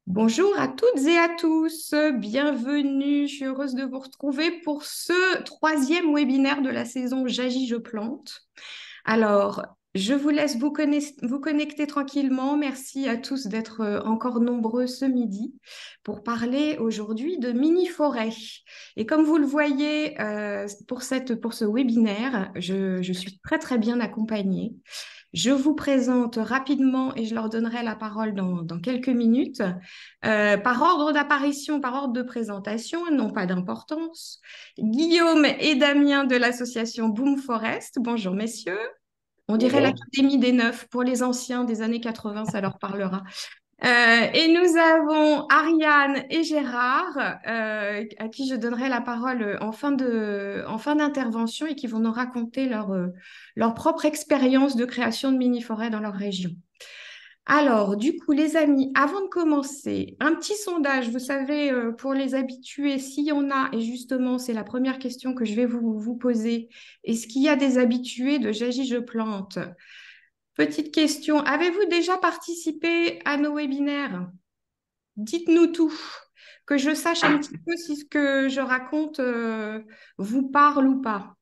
Bonjour à toutes et à tous, bienvenue, je suis heureuse de vous retrouver pour ce troisième webinaire de la saison J'agis, je plante. Alors, je vous laisse vous connecter tranquillement. Merci à tous d'être encore nombreux ce midi pour parler aujourd'hui de mini-forêt. Et comme vous le voyez pour ce webinaire, je suis très très bien accompagnée. Je vous présente rapidement et je leur donnerai la parole dans quelques minutes. Par ordre d'apparition, par ordre de présentation, n'ont pas d'importance. Guillaume et Damien de l'association Boom Forest. Bonjour messieurs. On dirait Bonjour. l'Académie des Neufs. Pour les anciens des années 80, ça leur parlera. Et nous avons Ariane et Gérard, à qui je donnerai la parole en fin d'intervention et qui vont nous raconter leur propre expérience de création de mini-forêts dans leur région. Alors, du coup, les amis, avant de commencer, un petit sondage, vous savez, pour les habitués, s'il y en a, et justement, c'est la première question que je vais vous poser, est-ce qu'il y a des habitués de J'agis, je plante? Petite question, avez-vous déjà participé à nos webinaires? Dites-nous tout, que je sache un petit peu si ce que je raconte vous parle ou pas.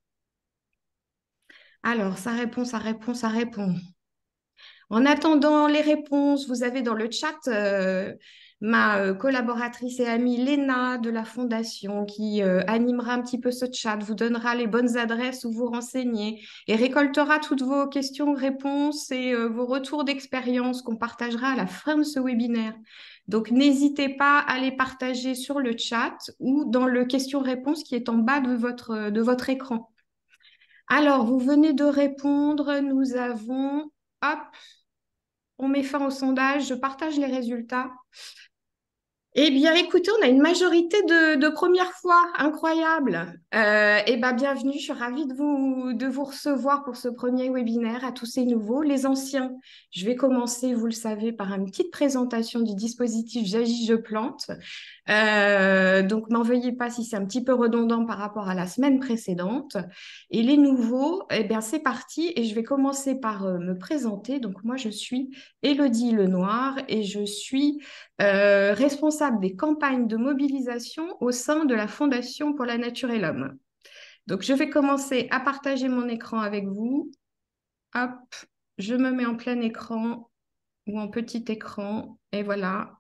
Alors, ça répond, ça répond, ça répond. En attendant les réponses, vous avez dans le chat ma collaboratrice et amie Léna de la Fondation qui animera un petit peu ce chat, vous donnera les bonnes adresses où vous renseigner et récoltera toutes vos questions, réponses et vos retours d'expérience qu'on partagera à la fin de ce webinaire. Donc, n'hésitez pas à les partager sur le chat ou dans le question-réponse qui est en bas de votre écran. Alors, vous venez de répondre, nous avons, hop, on met fin au sondage, je partage les résultats. Eh bien, écoutez, on a une majorité de première fois, incroyable. Eh bien, bienvenue, je suis ravie de vous recevoir pour ce premier webinaire à tous ces nouveaux. Les anciens, je vais commencer, vous le savez, par une petite présentation du dispositif J'agis, je plante. Donc, n'en veuillez pas si c'est un petit peu redondant par rapport à la semaine précédente. Et les nouveaux, eh bien, c'est parti et je vais commencer par me présenter. Donc, moi, je suis Élodie Lenoir et je suis responsable des campagnes de mobilisation au sein de la Fondation pour la Nature et l'Homme. Donc, je vais commencer à partager mon écran avec vous. Hop, je me mets en plein écran ou en petit écran et voilà.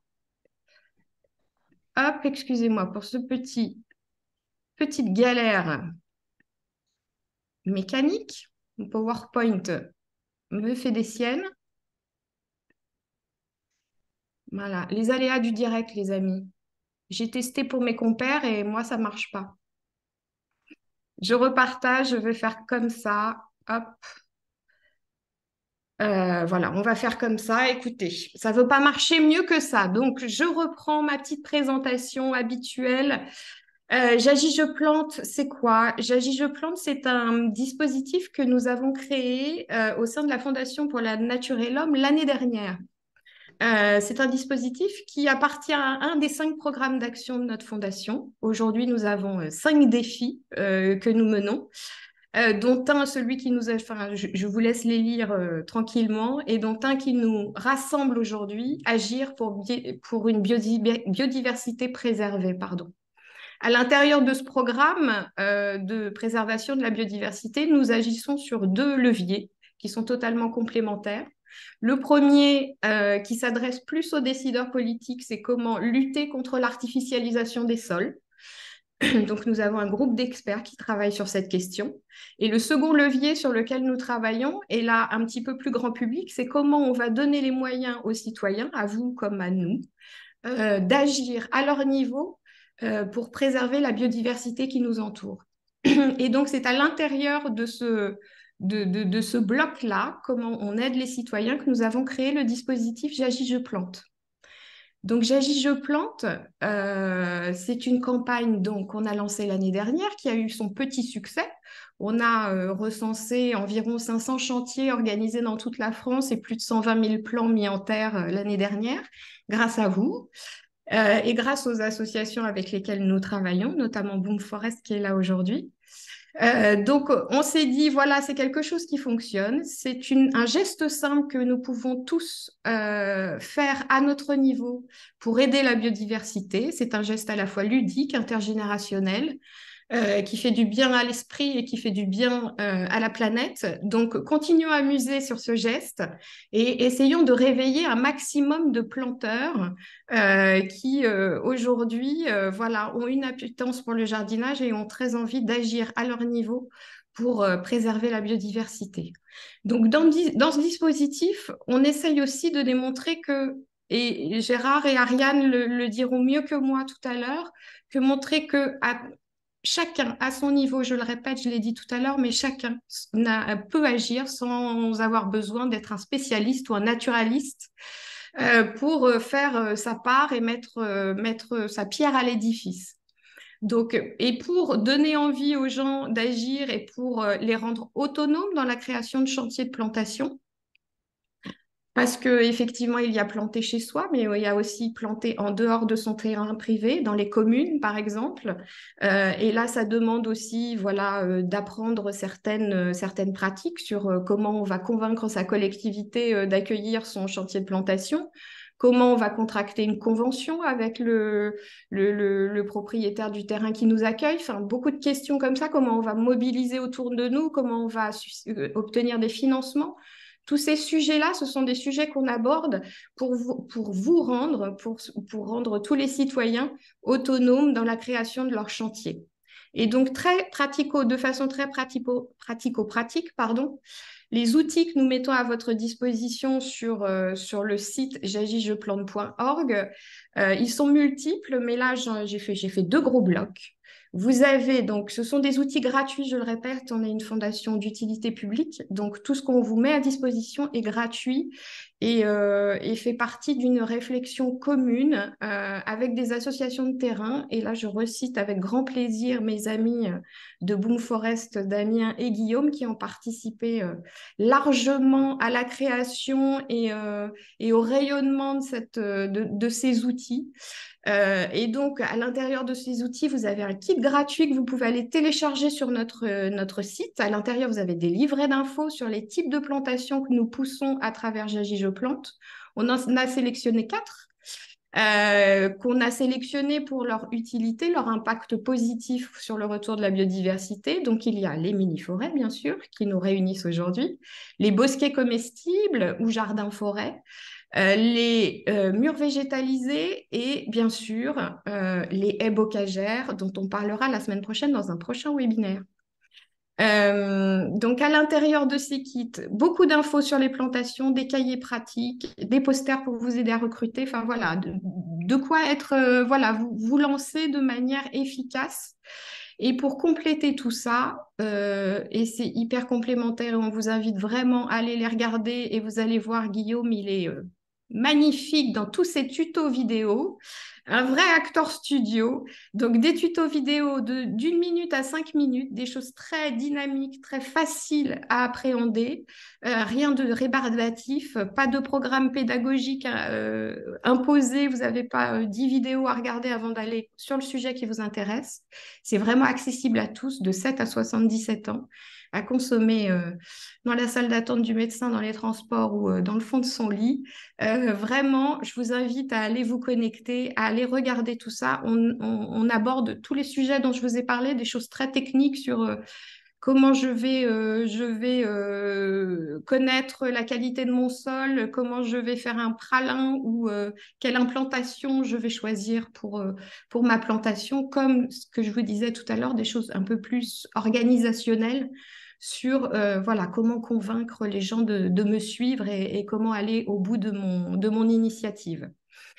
Hop, excusez-moi pour petite galère mécanique. Mon PowerPoint me fait des siennes. Voilà, les aléas du direct, les amis. J'ai testé pour mes compères et moi, ça marche pas. Je repartage, je vais faire comme ça. Hop. Voilà, on va faire comme ça. Écoutez, ça ne veut pas marcher mieux que ça. Donc, je reprends ma petite présentation habituelle. J'agis, je plante, c'est quoi? J'agis, je plante, c'est un dispositif que nous avons créé au sein de la Fondation pour la Nature et l'Homme l'année dernière. C'est un dispositif qui appartient à un des 5 programmes d'action de notre fondation. Aujourd'hui, nous avons 5 défis que nous menons, dont un, celui qui nous a, enfin, je vous laisse les lire tranquillement, et dont un qui nous rassemble aujourd'hui, agir pour une biodiversité préservée, pardon. À l'intérieur de ce programme de préservation de la biodiversité, nous agissons sur 2 leviers qui sont totalement complémentaires. Le premier, qui s'adresse plus aux décideurs politiques, c'est comment lutter contre l'artificialisation des sols. Donc, nous avons un groupe d'experts qui travaillent sur cette question. Et le second levier sur lequel nous travaillons, et là un petit peu plus grand public, c'est comment on va donner les moyens aux citoyens, à vous comme à nous, d'agir à leur niveau pour préserver la biodiversité qui nous entoure. Et donc, c'est à l'intérieur de ce bloc-là, comment on aide les citoyens, que nous avons créé le dispositif J'agis, je plante. Donc, J'agis, je plante, c'est une campagne qu'on a lancée l'année dernière qui a eu son petit succès. On a recensé environ 500 chantiers organisés dans toute la France et plus de 120 000 plants mis en terre l'année dernière, grâce à vous. Et grâce aux associations avec lesquelles nous travaillons, notamment Boom Forest qui est là aujourd'hui. Donc, on s'est dit, voilà, c'est quelque chose qui fonctionne. C'est un geste simple que nous pouvons tous faire à notre niveau pour aider la biodiversité. C'est un geste à la fois ludique, intergénérationnel, qui fait du bien à l'esprit et qui fait du bien à la planète. Donc, continuons à muser sur ce geste et essayons de réveiller un maximum de planteurs qui, aujourd'hui, voilà, ont une appétence pour le jardinage et ont très envie d'agir à leur niveau pour préserver la biodiversité. Donc, dans ce dispositif, on essaye aussi de démontrer que, et Gérard et Ariane le diront mieux que moi tout à l'heure, que montrer que chacun à son niveau, je le répète, je l'ai dit tout à l'heure, mais chacun peut agir sans avoir besoin d'être un spécialiste ou un naturaliste pour faire sa part et mettre sa pierre à l'édifice. Donc, et pour donner envie aux gens d'agir et pour les rendre autonomes dans la création de chantiers de plantation, parce qu'effectivement, il y a planté chez soi, mais il y a aussi planté en dehors de son terrain privé, dans les communes, par exemple. Et là, ça demande aussi, voilà, d'apprendre certaines pratiques sur comment on va convaincre sa collectivité d'accueillir son chantier de plantation, comment on va contracter une convention avec le propriétaire du terrain qui nous accueille. Enfin, beaucoup de questions comme ça, comment on va mobiliser autour de nous, comment on va obtenir des financements. Tous ces sujets-là, ce sont des sujets qu'on aborde pour rendre tous les citoyens autonomes dans la création de leur chantier. Et donc, de façon très pratico-pratique, pardon, les outils que nous mettons à votre disposition sur le site j'agis-je-plante.org, ils sont multiples, mais là, j'ai fait deux gros blocs. Vous avez donc, ce sont des outils gratuits, je le répète, on est une fondation d'utilité publique, donc tout ce qu'on vous met à disposition est gratuit et fait partie d'une réflexion commune avec des associations de terrain. Et là, je recite avec grand plaisir mes amis de Boom Forest, Damien et Guillaume, qui ont participé largement à la création et au rayonnement de ces outils. Et donc, à l'intérieur de ces outils, vous avez un kit gratuit que vous pouvez aller télécharger sur notre site. À l'intérieur, vous avez des livrets d'infos sur les types de plantations que nous poussons à travers J'agis, je plante. On en a sélectionné 4 qu'on a sélectionnés pour leur utilité, leur impact positif sur le retour de la biodiversité. Donc, il y a les mini-forêts, bien sûr, qui nous réunissent aujourd'hui, les bosquets comestibles ou jardins-forêts, les murs végétalisés et bien sûr les haies bocagères dont on parlera la semaine prochaine dans un prochain webinaire. Donc à l'intérieur de ces kits, beaucoup d'infos sur les plantations, des cahiers pratiques, des posters pour vous aider à recruter, enfin voilà, de quoi être, voilà, vous lancer de manière efficace. Et pour compléter tout ça, et c'est hyper complémentaire et on vous invite vraiment à aller les regarder et vous allez voir Guillaume, il est magnifique dans tous ses tutos vidéo, un vrai acteur studio, donc des tutos vidéo d'une minute à 5 minutes, des choses très dynamiques, très faciles à appréhender, rien de rébarbatif, pas de programme pédagogique imposé, vous n'avez pas 10 vidéos à regarder avant d'aller sur le sujet qui vous intéresse. C'est vraiment accessible à tous de 7 à 77 ans, à consommer dans la salle d'attente du médecin, dans les transports ou dans le fond de son lit. Vraiment, je vous invite à aller vous connecter, à aller regarder tout ça. On aborde tous les sujets dont je vous ai parlé, des choses très techniques sur comment je vais connaître la qualité de mon sol, comment je vais faire un pralin ou quelle implantation je vais choisir pour ma plantation, comme ce que je vous disais tout à l'heure, des choses un peu plus organisationnelles sur voilà, comment convaincre les gens de me suivre et comment aller au bout de mon initiative.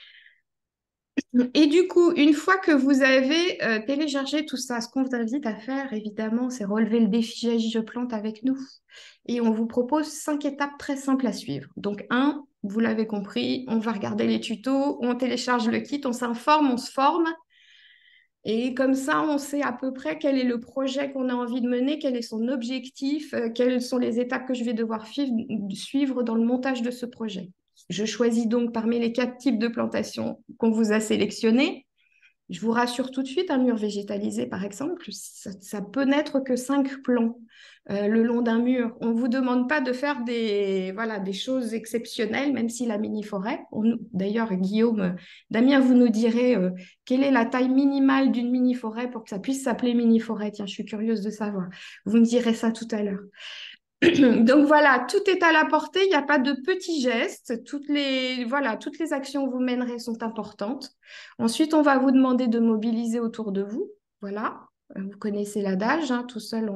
Et du coup, une fois que vous avez téléchargé tout ça, ce qu'on vous invite à faire, évidemment, c'est relever le défi J'agis, je plante avec nous. Et on vous propose 5 étapes très simples à suivre. Donc, vous l'avez compris, on va regarder les tutos, on télécharge le kit, on s'informe, on se forme. Et comme ça, on sait à peu près quel est le projet qu'on a envie de mener, quel est son objectif, quelles sont les étapes que je vais devoir suivre dans le montage de ce projet. Je choisis donc parmi les 4 types de plantations qu'on vous a sélectionnés. Je vous rassure tout de suite, un mur végétalisé, par exemple, ça peut n'être que 5 plants le long d'un mur. On ne vous demande pas de faire voilà, des choses exceptionnelles, même si la mini-forêt, d'ailleurs, Guillaume, Damien, vous nous direz quelle est la taille minimale d'une mini-forêt pour que ça puisse s'appeler mini-forêt. Tiens, je suis curieuse de savoir. Vous me direz ça tout à l'heure. Donc voilà, tout est à la portée, il n'y a pas de petits gestes. Voilà, toutes les actions que vous mènerez sont importantes. Ensuite, on va vous demander de mobiliser autour de vous. Voilà, vous connaissez l'adage, hein, tout seul,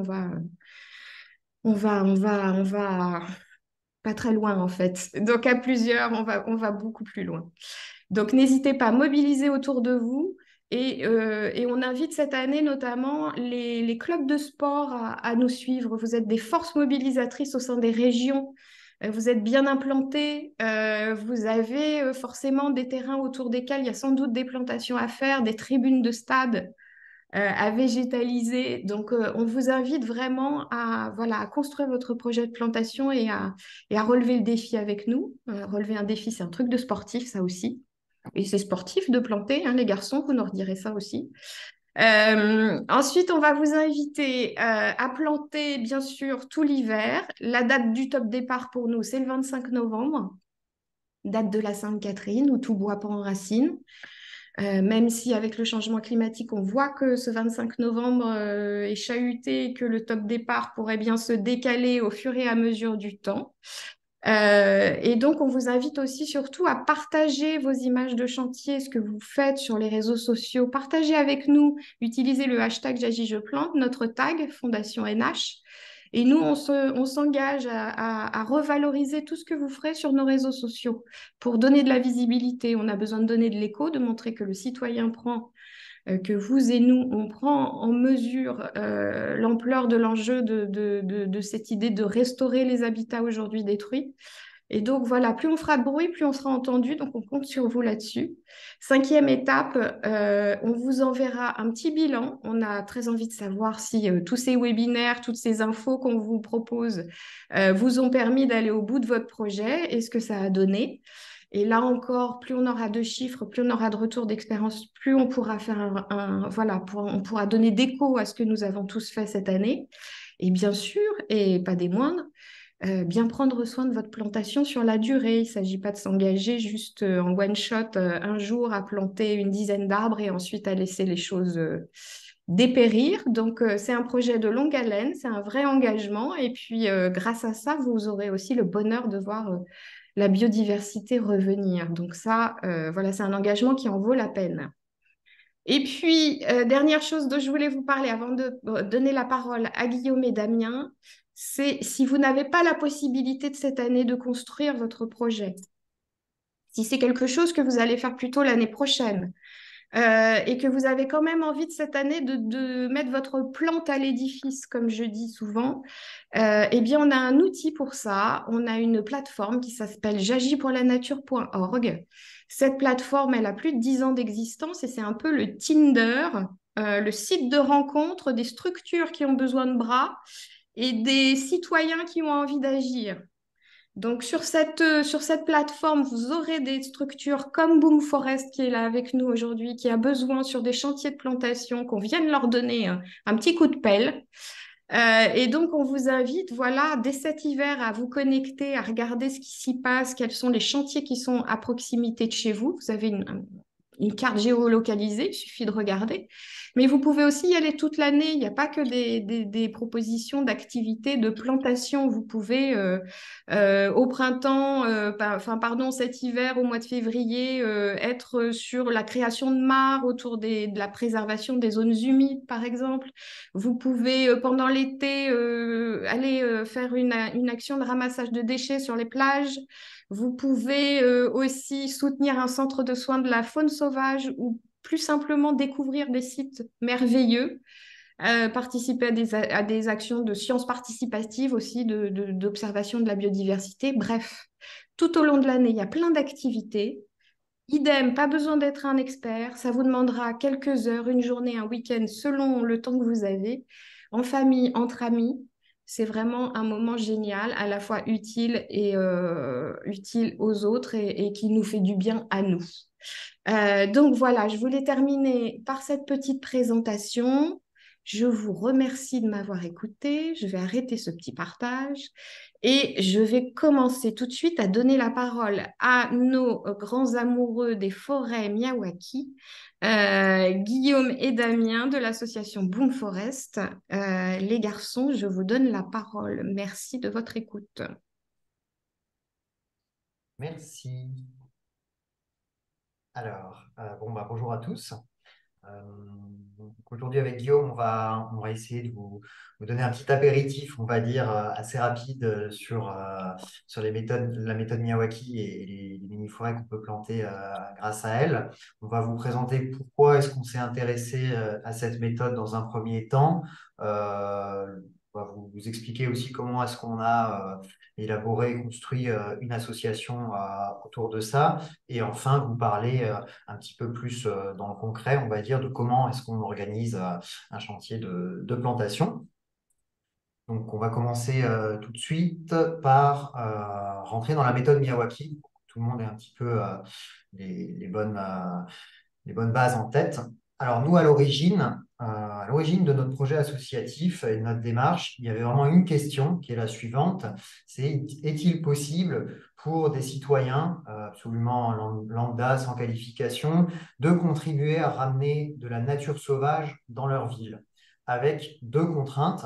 on va pas très loin en fait. Donc à plusieurs, on va beaucoup plus loin. Donc n'hésitez pas à mobiliser autour de vous. Et on invite cette année notamment les clubs de sport à nous suivre. Vous êtes des forces mobilisatrices au sein des régions. Vous êtes bien implantés. Vous avez forcément des terrains autour desquels il y a sans doute des plantations à faire, des tribunes de stade à végétaliser. Donc, on vous invite vraiment voilà, à construire votre projet de plantation et à relever le défi avec nous. Relever un défi, c'est un truc de sportif, ça aussi. Et c'est sportif de planter, hein, les garçons, vous nous redirez ça aussi. Ensuite, on va vous inviter à planter, bien sûr, tout l'hiver. La date du top départ pour nous, c'est le 25 novembre, date de la Sainte-Catherine, où tout bois prend racine. Même si avec le changement climatique, on voit que ce 25 novembre est chahuté et que le top départ pourrait bien se décaler au fur et à mesure du temps. Et donc, on vous invite aussi surtout à partager vos images de chantier, ce que vous faites sur les réseaux sociaux. Partagez avec nous, utilisez le hashtag J'agis, je plante, notre tag Fondation NH. Et nous, on s'engage à revaloriser tout ce que vous ferez sur nos réseaux sociaux pour donner de la visibilité. On a besoin de donner de l'écho, de montrer que le citoyen prend, que vous et nous, on prend en mesure l'ampleur de l'enjeu de cette idée de restaurer les habitats aujourd'hui détruits. Et donc voilà, plus on fera de bruit, plus on sera entendu. Donc on compte sur vous là-dessus. Cinquième étape, on vous enverra un petit bilan. On a très envie de savoir si tous ces webinaires, toutes ces infos qu'on vous propose vous ont permis d'aller au bout de votre projet et ce que ça a donné. Et là encore, plus on aura de chiffres, plus on aura de retours d'expérience, plus on pourra faire voilà, on pourra donner d'écho à ce que nous avons tous fait cette année. Et bien sûr, et pas des moindres, bien prendre soin de votre plantation sur la durée. Il ne s'agit pas de s'engager juste en one shot un jour à planter une dizaine d'arbres et ensuite à laisser les choses dépérir. Donc, c'est un projet de longue haleine, c'est un vrai engagement. Et puis, grâce à ça, vous aurez aussi le bonheur de voir la biodiversité revenir. Donc ça, voilà, c'est un engagement qui en vaut la peine. Et puis, dernière chose dont je voulais vous parler avant de donner la parole à Guillaume et Damien, c'est si vous n'avez pas la possibilité de cette année de construire votre projet, si c'est quelque chose que vous allez faire plutôt l'année prochaine, et que vous avez quand même envie de cette année de mettre votre plante à l'édifice, comme je dis souvent, eh bien, on a un outil pour ça. On a une plateforme qui s'appelle j'agis-pour-la-nature.org. Cette plateforme, elle a plus de 10 ans d'existence et c'est un peu le Tinder, le site de rencontre des structures qui ont besoin de bras et des citoyens qui ont envie d'agir. Donc, sur cette plateforme, vous aurez des structures comme Boom Forest qui est là avec nous aujourd'hui, qui a besoin sur des chantiers de plantation, qu'on vienne leur donner un petit coup de pelle. Et donc, on vous invite, voilà, dès cet hiver, à vous connecter, à regarder ce qui s'y passe, quels sont les chantiers qui sont à proximité de chez vous. Vous avez une carte géolocalisée, il suffit de regarder. Mais vous pouvez aussi y aller toute l'année. Il n'y a pas que des propositions d'activités de plantation. Vous pouvez, au printemps, pardon, cet hiver, au mois de février, être sur la création de mares autour de la préservation des zones humides, par exemple. Vous pouvez, pendant l'été, aller faire une action de ramassage de déchets sur les plages. Vous pouvez aussi soutenir un centre de soins de la faune sauvage ou plus simplement découvrir des sites merveilleux, participer à des actions de sciences participatives aussi, d'observation de la biodiversité. Bref, tout au long de l'année, il y a plein d'activités. Idem, pas besoin d'être un expert, ça vous demandera quelques heures, une journée, un week-end, selon le temps que vous avez, en famille, entre amis. C'est vraiment un moment génial, à la fois utile et utile aux autres et qui nous fait du bien à nous. Donc voilà, je voulais terminer par cette petite présentation. Je vous remercie de m'avoir écouté. Je vais arrêter ce petit partage et je vais commencer tout de suite à donner la parole à nos grands amoureux des forêts Miyawaki, Guillaume et Damien de l'association Boom Forest. Les garçons, je vous donne la parole. Merci de votre écoute. Merci. Alors, bonjour à tous. Donc aujourd'hui, avec Guillaume, on va essayer de vous donner un petit apéritif, on va dire, assez rapide sur la méthode Miyawaki et les mini-forêts qu'on peut planter grâce à elle. On va vous présenter pourquoi est-ce qu'on s'est intéressé à cette méthode dans un premier temps. On va vous expliquer aussi comment est-ce qu'on a élaboré et construit une association autour de ça. Et enfin, vous parler un petit peu plus dans le concret, on va dire, de comment est-ce qu'on organise un chantier de plantation. Donc, on va commencer tout de suite par rentrer dans la méthode Miyawaki, pour que tout le monde ait un petit peu les bonnes bases en tête. Alors, nous, à l'origine de notre projet associatif et de notre démarche, il y avait vraiment une question qui est la suivante, c'est est-il possible pour des citoyens absolument lambda, sans qualification, de contribuer à ramener de la nature sauvage dans leur ville, avec deux contraintes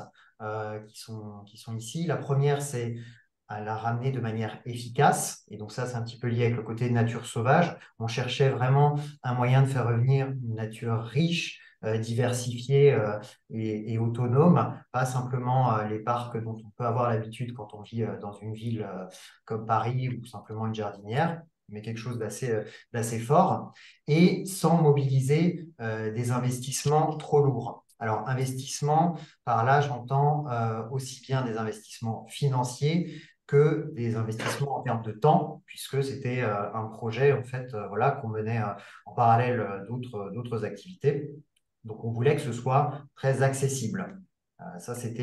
qui sont ici. La première, c'est à la ramener de manière efficace. Et donc ça, c'est un petit peu lié avec le côté nature sauvage. On cherchait vraiment un moyen de faire revenir une nature riche, diversifiée et autonome, pas simplement les parcs dont on peut avoir l'habitude quand on vit dans une ville comme Paris ou simplement une jardinière, mais quelque chose d'assez fort, et sans mobiliser des investissements trop lourds. Alors, investissement, par là, j'entends aussi bien des investissements financiers que des investissements en termes de temps, puisque c'était un projet en fait, voilà, qu'on menait en parallèle d'autres activités. Donc, on voulait que ce soit très accessible. Ça, c'était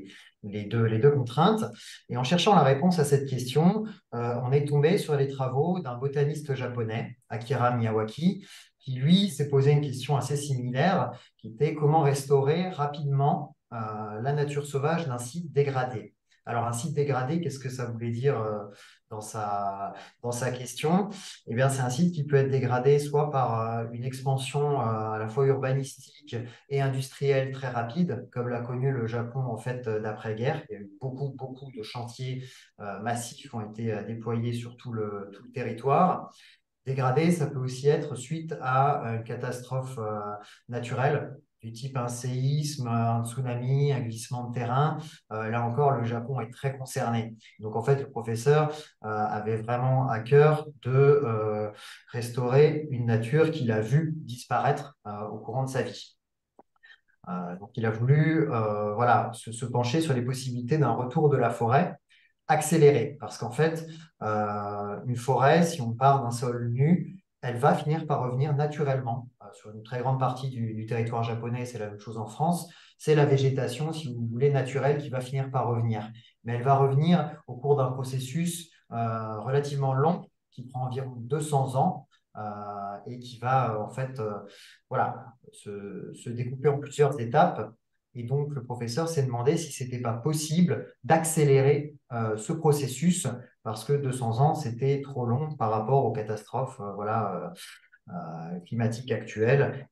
les deux contraintes. Et en cherchant la réponse à cette question, on est tombé sur les travaux d'un botaniste japonais, Akira Miyawaki, qui, lui, s'est posé une question assez similaire, qui était comment restaurer rapidement la nature sauvage d'un site dégradé. Alors, un site dégradé, qu'est-ce que ça voulait dire dans dans sa question? Eh bien, c'est un site qui peut être dégradé soit par une expansion à la fois urbanistique et industrielle très rapide, comme l'a connu le Japon en fait d'après-guerre. Il y a eu beaucoup de chantiers massifs qui ont été déployés sur tout le territoire. Dégradé, ça peut aussi être suite à une catastrophe naturelle du type un séisme, un tsunami, un glissement de terrain. Là encore, le Japon est très concerné. Donc en fait, le professeur avait vraiment à cœur de restaurer une nature qu'il a vue disparaître au courant de sa vie. Donc il a voulu voilà, se pencher sur les possibilités d'un retour de la forêt accéléré. Parce qu'en fait, une forêt, si on part d'un sol nu, elle va finir par revenir naturellement. Sur une très grande partie du territoire japonais, c'est la même chose en France. C'est la végétation, si vous voulez, naturelle qui va finir par revenir. Mais elle va revenir au cours d'un processus relativement long qui prend environ 200 ans et qui va en fait voilà, se découper en plusieurs étapes. Et donc, le professeur s'est demandé si ce n'était pas possible d'accélérer ce processus parce que 200 ans, c'était trop long par rapport aux catastrophes voilà, climatiques actuelles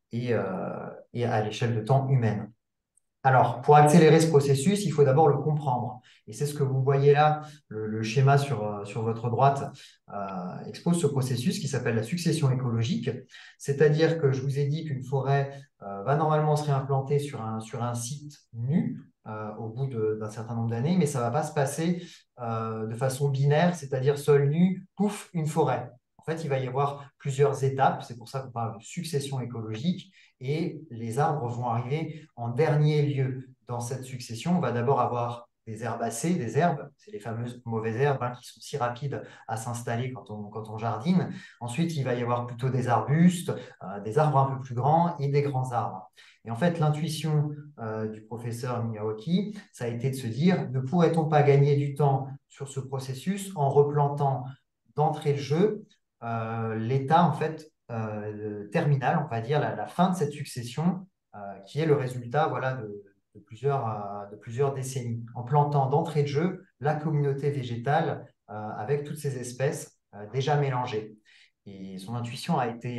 et à l'échelle de temps humaine. Alors, pour accélérer ce processus, il faut d'abord le comprendre. Et c'est ce que vous voyez là, le schéma sur votre droite expose ce processus qui s'appelle la succession écologique. C'est-à-dire que je vous ai dit qu'une forêt va normalement se réimplanter sur un site nu au bout d'un certain nombre d'années, mais ça ne va pas se passer de façon binaire, c'est-à-dire sol nu, pouf, une forêt. En fait, il va y avoir plusieurs étapes, c'est pour ça qu'on parle de succession écologique, et les arbres vont arriver en dernier lieu dans cette succession. On va d'abord avoir des herbacées, des herbes, c'est les fameuses mauvaises herbes qui sont si rapides à s'installer quand on jardine. Ensuite, il va y avoir plutôt des arbustes, des arbres un peu plus grands et des grands arbres. Et en fait, l'intuition du professeur Miyawaki, ça a été de se dire, ne pourrait-on pas gagner du temps sur ce processus en replantant d'entrée de jeu l'état en fait terminale, on va dire, la fin de cette succession, qui est le résultat voilà, de plusieurs décennies, en plantant d'entrée de jeu la communauté végétale avec toutes ces espèces déjà mélangées. Et son intuition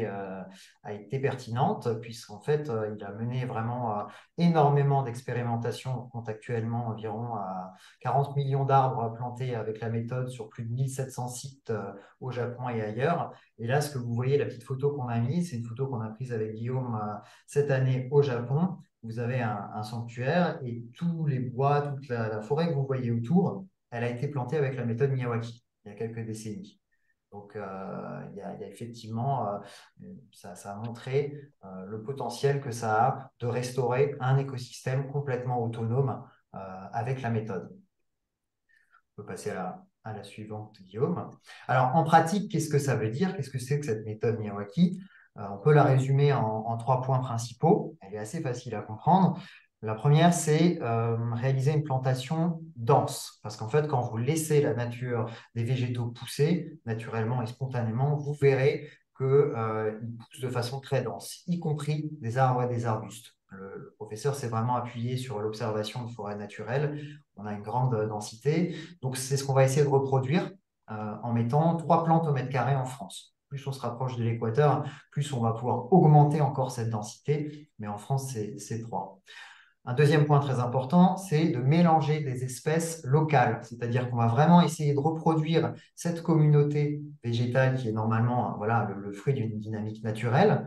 a été pertinente, puisqu'en fait, il a mené vraiment énormément d'expérimentations. On compte actuellement environ 40 millions d'arbres plantés avec la méthode sur plus de 1700 sites au Japon et ailleurs. Et là, ce que vous voyez, la petite photo qu'on a mise, c'est une photo qu'on a prise avec Guillaume cette année au Japon. Vous avez un sanctuaire et tous les bois, toute la forêt que vous voyez autour, elle a été plantée avec la méthode Miyawaki il y a quelques décennies. Donc, il y a effectivement, ça a montré le potentiel que ça a de restaurer un écosystème complètement autonome avec la méthode. On peut passer à la suivante, Guillaume. Alors, en pratique, qu'est-ce que ça veut dire? Qu'est-ce que c'est que cette méthode Miyawaki? On peut la résumer en 3 points principaux. Elle est assez facile à comprendre. La première, c'est réaliser une plantation dense. Parce qu'en fait, quand vous laissez la nature des végétaux pousser, naturellement et spontanément, vous verrez qu'ils poussent de façon très dense, y compris des arbres et des arbustes. Le professeur s'est vraiment appuyé sur l'observation de forêts naturelles. On a une grande densité. Donc, c'est ce qu'on va essayer de reproduire en mettant 3 plantes au mètre carré en France. Plus on se rapproche de l'équateur, plus on va pouvoir augmenter encore cette densité. Mais en France, c'est 3. Un deuxième point très important, c'est de mélanger des espèces locales, c'est-à-dire qu'on va vraiment essayer de reproduire cette communauté végétale qui est normalement voilà, le fruit d'une dynamique naturelle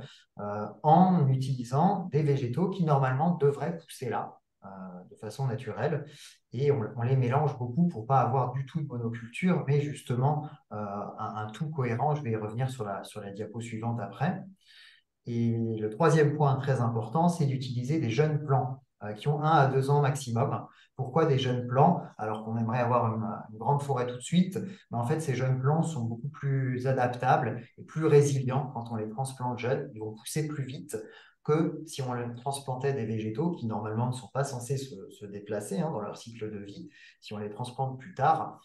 en utilisant des végétaux qui normalement devraient pousser là de façon naturelle et on les mélange beaucoup pour ne pas avoir du tout de monoculture, mais justement un tout cohérent. Je vais y revenir sur la diapo suivante après. Et le troisième point très important, c'est d'utiliser des jeunes plants qui ont 1 à 2 ans maximum. Pourquoi des jeunes plants alors qu'on aimerait avoir une grande forêt tout de suite? Mais en fait, ces jeunes plants sont beaucoup plus adaptables et plus résilients quand on les transplante jeunes. Ils vont pousser plus vite que si on les transplantait des végétaux qui normalement ne sont pas censés se déplacer dans leur cycle de vie. Si on les transplante plus tard,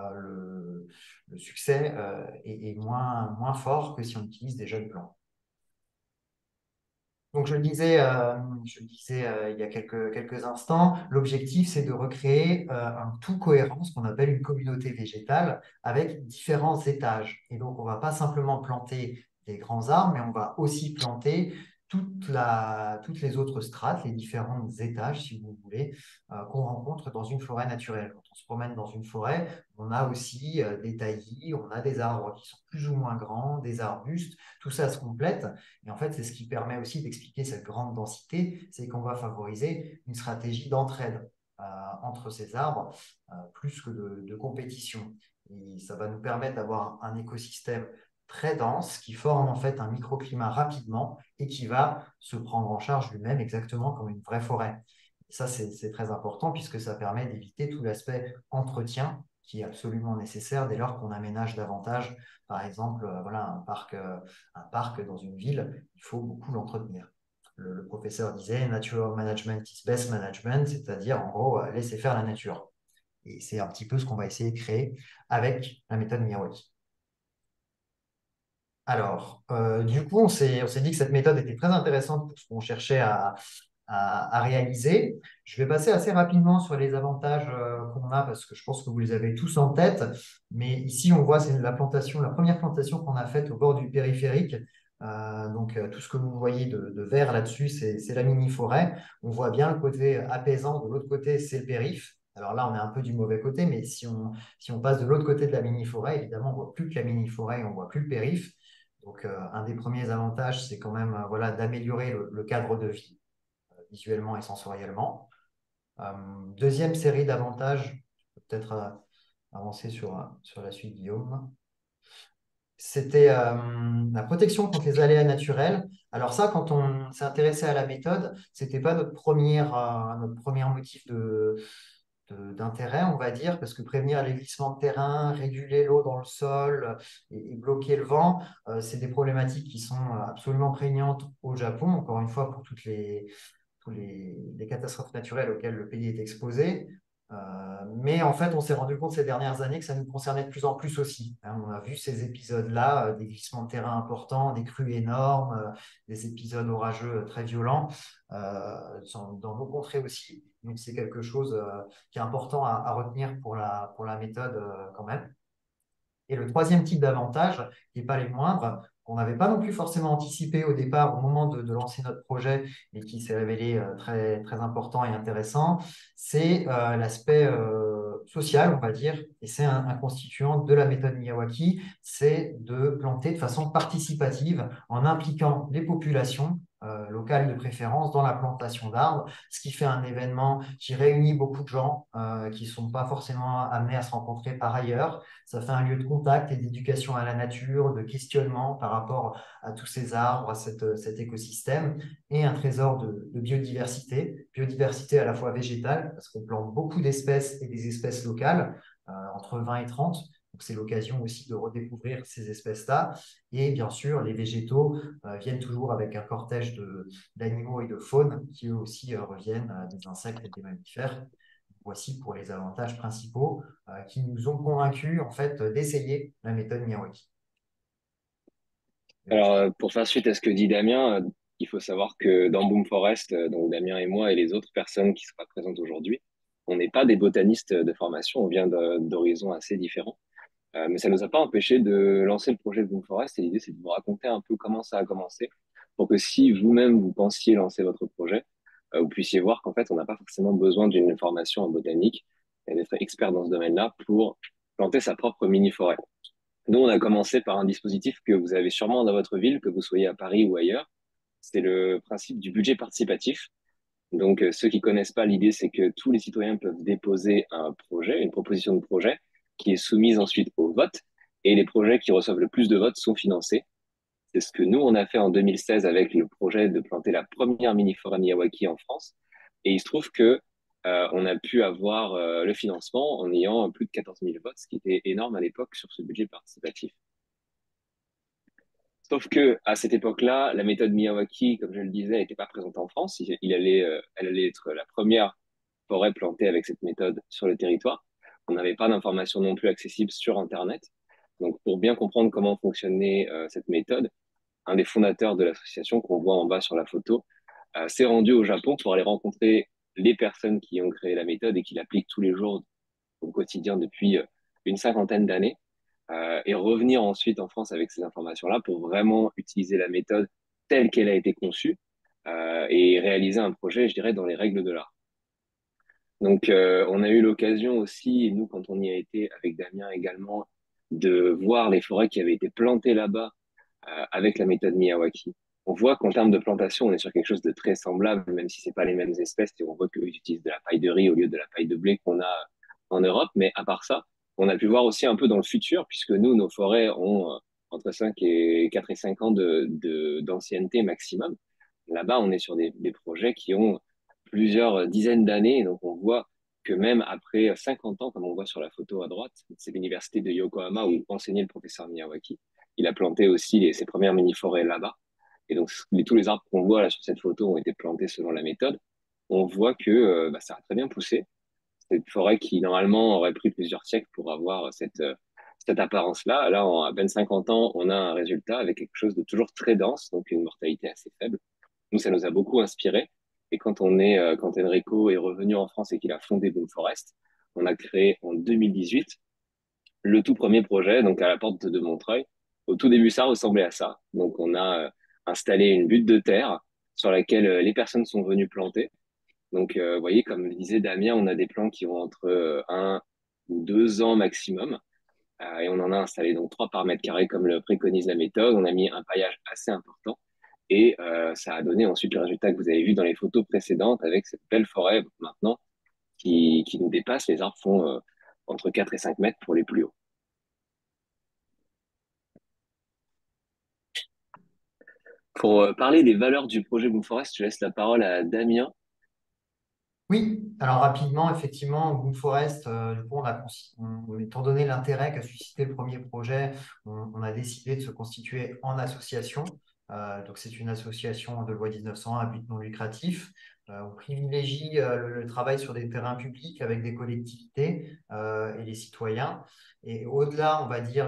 le succès est moins fort que si on utilise des jeunes plants. Donc, je le disais il y a quelques instants, l'objectif, c'est de recréer un tout cohérent, ce qu'on appelle une communauté végétale, avec différents étages. Et donc, on ne va pas simplement planter des grands arbres, mais on va aussi planter toutes les autres strates, les différents étages, si vous voulez, qu'on rencontre dans une forêt naturelle. Quand on se promène dans une forêt, on a aussi des taillis, on a des arbres qui sont plus ou moins grands, des arbustes, tout ça se complète. Et en fait, c'est ce qui permet aussi d'expliquer cette grande densité, c'est qu'on va favoriser une stratégie d'entraide entre ces arbres, plus que de compétition. Et ça va nous permettre d'avoir un écosystème très dense qui forme en fait un microclimat rapidement et qui va se prendre en charge lui-même exactement comme une vraie forêt. Et ça, c'est très important puisque ça permet d'éviter tout l'aspect entretien qui est absolument nécessaire dès lors qu'on aménage davantage, par exemple, voilà, un parc dans une ville, il faut beaucoup l'entretenir. Le professeur disait Natural management is best management, c'est-à-dire en gros laisser faire la nature. Et c'est un petit peu ce qu'on va essayer de créer avec la méthode Miyawaki. Alors, du coup, on s'est dit que cette méthode était très intéressante pour ce qu'on cherchait à réaliser. Je vais passer assez rapidement sur les avantages qu'on a parce que je pense que vous les avez tous en tête. Mais ici, on voit, c'est la première plantation qu'on a faite au bord du périphérique. Donc, tout ce que vous voyez de vert là-dessus, c'est la mini-forêt. On voit bien le côté apaisant. De l'autre côté, c'est le périph'. Alors là, on est un peu du mauvais côté, mais si on passe de l'autre côté de la mini-forêt, évidemment, on ne voit plus que la mini-forêt, on ne voit plus le périph'. Donc, un des premiers avantages, c'est quand même voilà, d'améliorer le cadre de vie visuellement et sensoriellement. Deuxième série d'avantages, peut-être avancer sur la suite, Guillaume. C'était la protection contre les aléas naturels. Alors ça, quand on s'est intéressé à la méthode, ce n'était pas notre premier motif d'intérêt, on va dire, parce que prévenir les glissements de terrain, réguler l'eau dans le sol et bloquer le vent, c'est des problématiques qui sont absolument prégnantes au Japon, encore une fois, pour toutes les catastrophes naturelles auxquelles le pays est exposé. Mais en fait, on s'est rendu compte ces dernières années que ça nous concernait de plus en plus aussi, hein. On a vu ces épisodes-là, des glissements de terrain importants, des crues énormes, des épisodes orageux très violents, dans nos contrées aussi. Donc, c'est quelque chose qui est important à retenir pour la méthode quand même. Et le troisième type d'avantage, qui n'est pas les moindres, qu'on n'avait pas non plus forcément anticipé au départ au moment de lancer notre projet, mais qui s'est révélé très, très important et intéressant, c'est l'aspect social, on va dire, et c'est un constituant de la méthode Miyawaki, c'est de planter de façon participative en impliquant les populations locales de préférence dans la plantation d'arbres, ce qui fait un événement qui réunit beaucoup de gens qui ne sont pas forcément amenés à se rencontrer par ailleurs. Ça fait un lieu de contact et d'éducation à la nature, de questionnement par rapport à tous ces arbres, à cet écosystème, et un trésor de biodiversité. Biodiversité à la fois végétale, parce qu'on plante beaucoup d'espèces et des espèces locales, entre 20 et 30. Donc, c'est l'occasion aussi de redécouvrir ces espèces-là. Et bien sûr, les végétaux viennent toujours avec un cortège d'animaux et de faune qui eux aussi reviennent, des insectes et des mammifères. Voici pour les avantages principaux qui nous ont convaincus en fait d'essayer la méthode Miyawaki. Alors, pour faire suite à ce que dit Damien, il faut savoir que dans Boom Forest, donc Damien et moi et les autres personnes qui seront présentes aujourd'hui, on n'est pas des botanistes de formation, on vient d'horizons assez différents. Mais ça ne nous a pas empêché de lancer le projet de Boom Forest et l'idée, c'est de vous raconter un peu comment ça a commencé pour que si vous-même vous pensiez lancer votre projet, vous puissiez voir qu'en fait, on n'a pas forcément besoin d'une formation en botanique et d'être expert dans ce domaine-là pour planter sa propre mini-forêt. Nous, on a commencé par un dispositif que vous avez sûrement dans votre ville, que vous soyez à Paris ou ailleurs. C'est le principe du budget participatif. Donc, ceux qui connaissent pas, l'idée, c'est que tous les citoyens peuvent déposer un projet, une proposition de projet, qui est soumise ensuite au vote. Et les projets qui reçoivent le plus de votes sont financés. C'est ce que nous, on a fait en 2016 avec le projet de planter la première mini-forêt Miyawaki en France. Et il se trouve que on a pu avoir le financement en ayant plus de 14 000 votes, ce qui était énorme à l'époque sur ce budget participatif. Sauf que à cette époque-là, la méthode Miyawaki, comme je le disais, n'était pas présente en France. Elle allait être la première forêt plantée avec cette méthode sur le territoire. On n'avait pas d'informations non plus accessibles sur Internet. Donc, pour bien comprendre comment fonctionnait cette méthode, un des fondateurs de l'association qu'on voit en bas sur la photo s'est rendu au Japon pour aller rencontrer les personnes qui ont créé la méthode et qui l'appliquent tous les jours au quotidien depuis une cinquantaine d'années et revenir ensuite en France avec ces informations-là pour vraiment utiliser la méthode telle qu'elle a été conçue et réaliser un projet, je dirais, dans les règles de l'art. Donc, on a eu l'occasion aussi, et nous, quand on y a été avec Damien également, de voir les forêts qui avaient été plantées là-bas avec la méthode Miyawaki. On voit qu'en termes de plantation, on est sur quelque chose de très semblable, même si c'est pas les mêmes espèces, et on voit qu'ils utilisent de la paille de riz au lieu de la paille de blé qu'on a en Europe. Mais à part ça, on a pu voir aussi un peu dans le futur, puisque nous, nos forêts ont entre 4 et 5 ans d'ancienneté maximum. Là-bas, on est sur des projets qui ont plusieurs dizaines d'années, donc on voit que même après 50 ans, comme on voit sur la photo à droite, c'est l'université de Yokohama où enseignait le professeur Miyawaki. Il a planté aussi ses premières mini-forêts là-bas. Et donc, tous les arbres qu'on voit là sur cette photo ont été plantés selon la méthode. On voit que ça a très bien poussé. C'est une forêt qui, normalement, aurait pris plusieurs siècles pour avoir cette apparence-là. Là, en à peine 50 ans, on a un résultat avec quelque chose de toujours très dense, donc une mortalité assez faible. Nous, ça nous a beaucoup inspiré. Et quand Enrico est revenu en France et qu'il a fondé Boom Forest, on a créé en 2018 le tout premier projet, donc à la porte de Montreuil. Au tout début, ça ressemblait à ça. Donc, on a installé une butte de terre sur laquelle les personnes sont venues planter. Donc, vous voyez, comme le disait Damien, on a des plants qui ont entre 1 ou 2 ans maximum. Et on en a installé donc 3 par mètre carré comme le préconise la méthode. On a mis un paillage assez important. Et ça a donné ensuite le résultat que vous avez vu dans les photos précédentes avec cette belle forêt maintenant qui nous dépasse. Les arbres font entre 4 et 5 mètres pour les plus hauts. Pour parler des valeurs du projet Boom Forest, je laisse la parole à Damien. Oui, alors rapidement, effectivement, Boom Forest, du coup, étant donné l'intérêt qu'a suscité le premier projet, on a décidé de se constituer en association. Donc, c'est une association de loi 1901 à but non lucratif. On privilégie le travail sur des terrains publics avec des collectivités et les citoyens. Et au-delà, on va dire,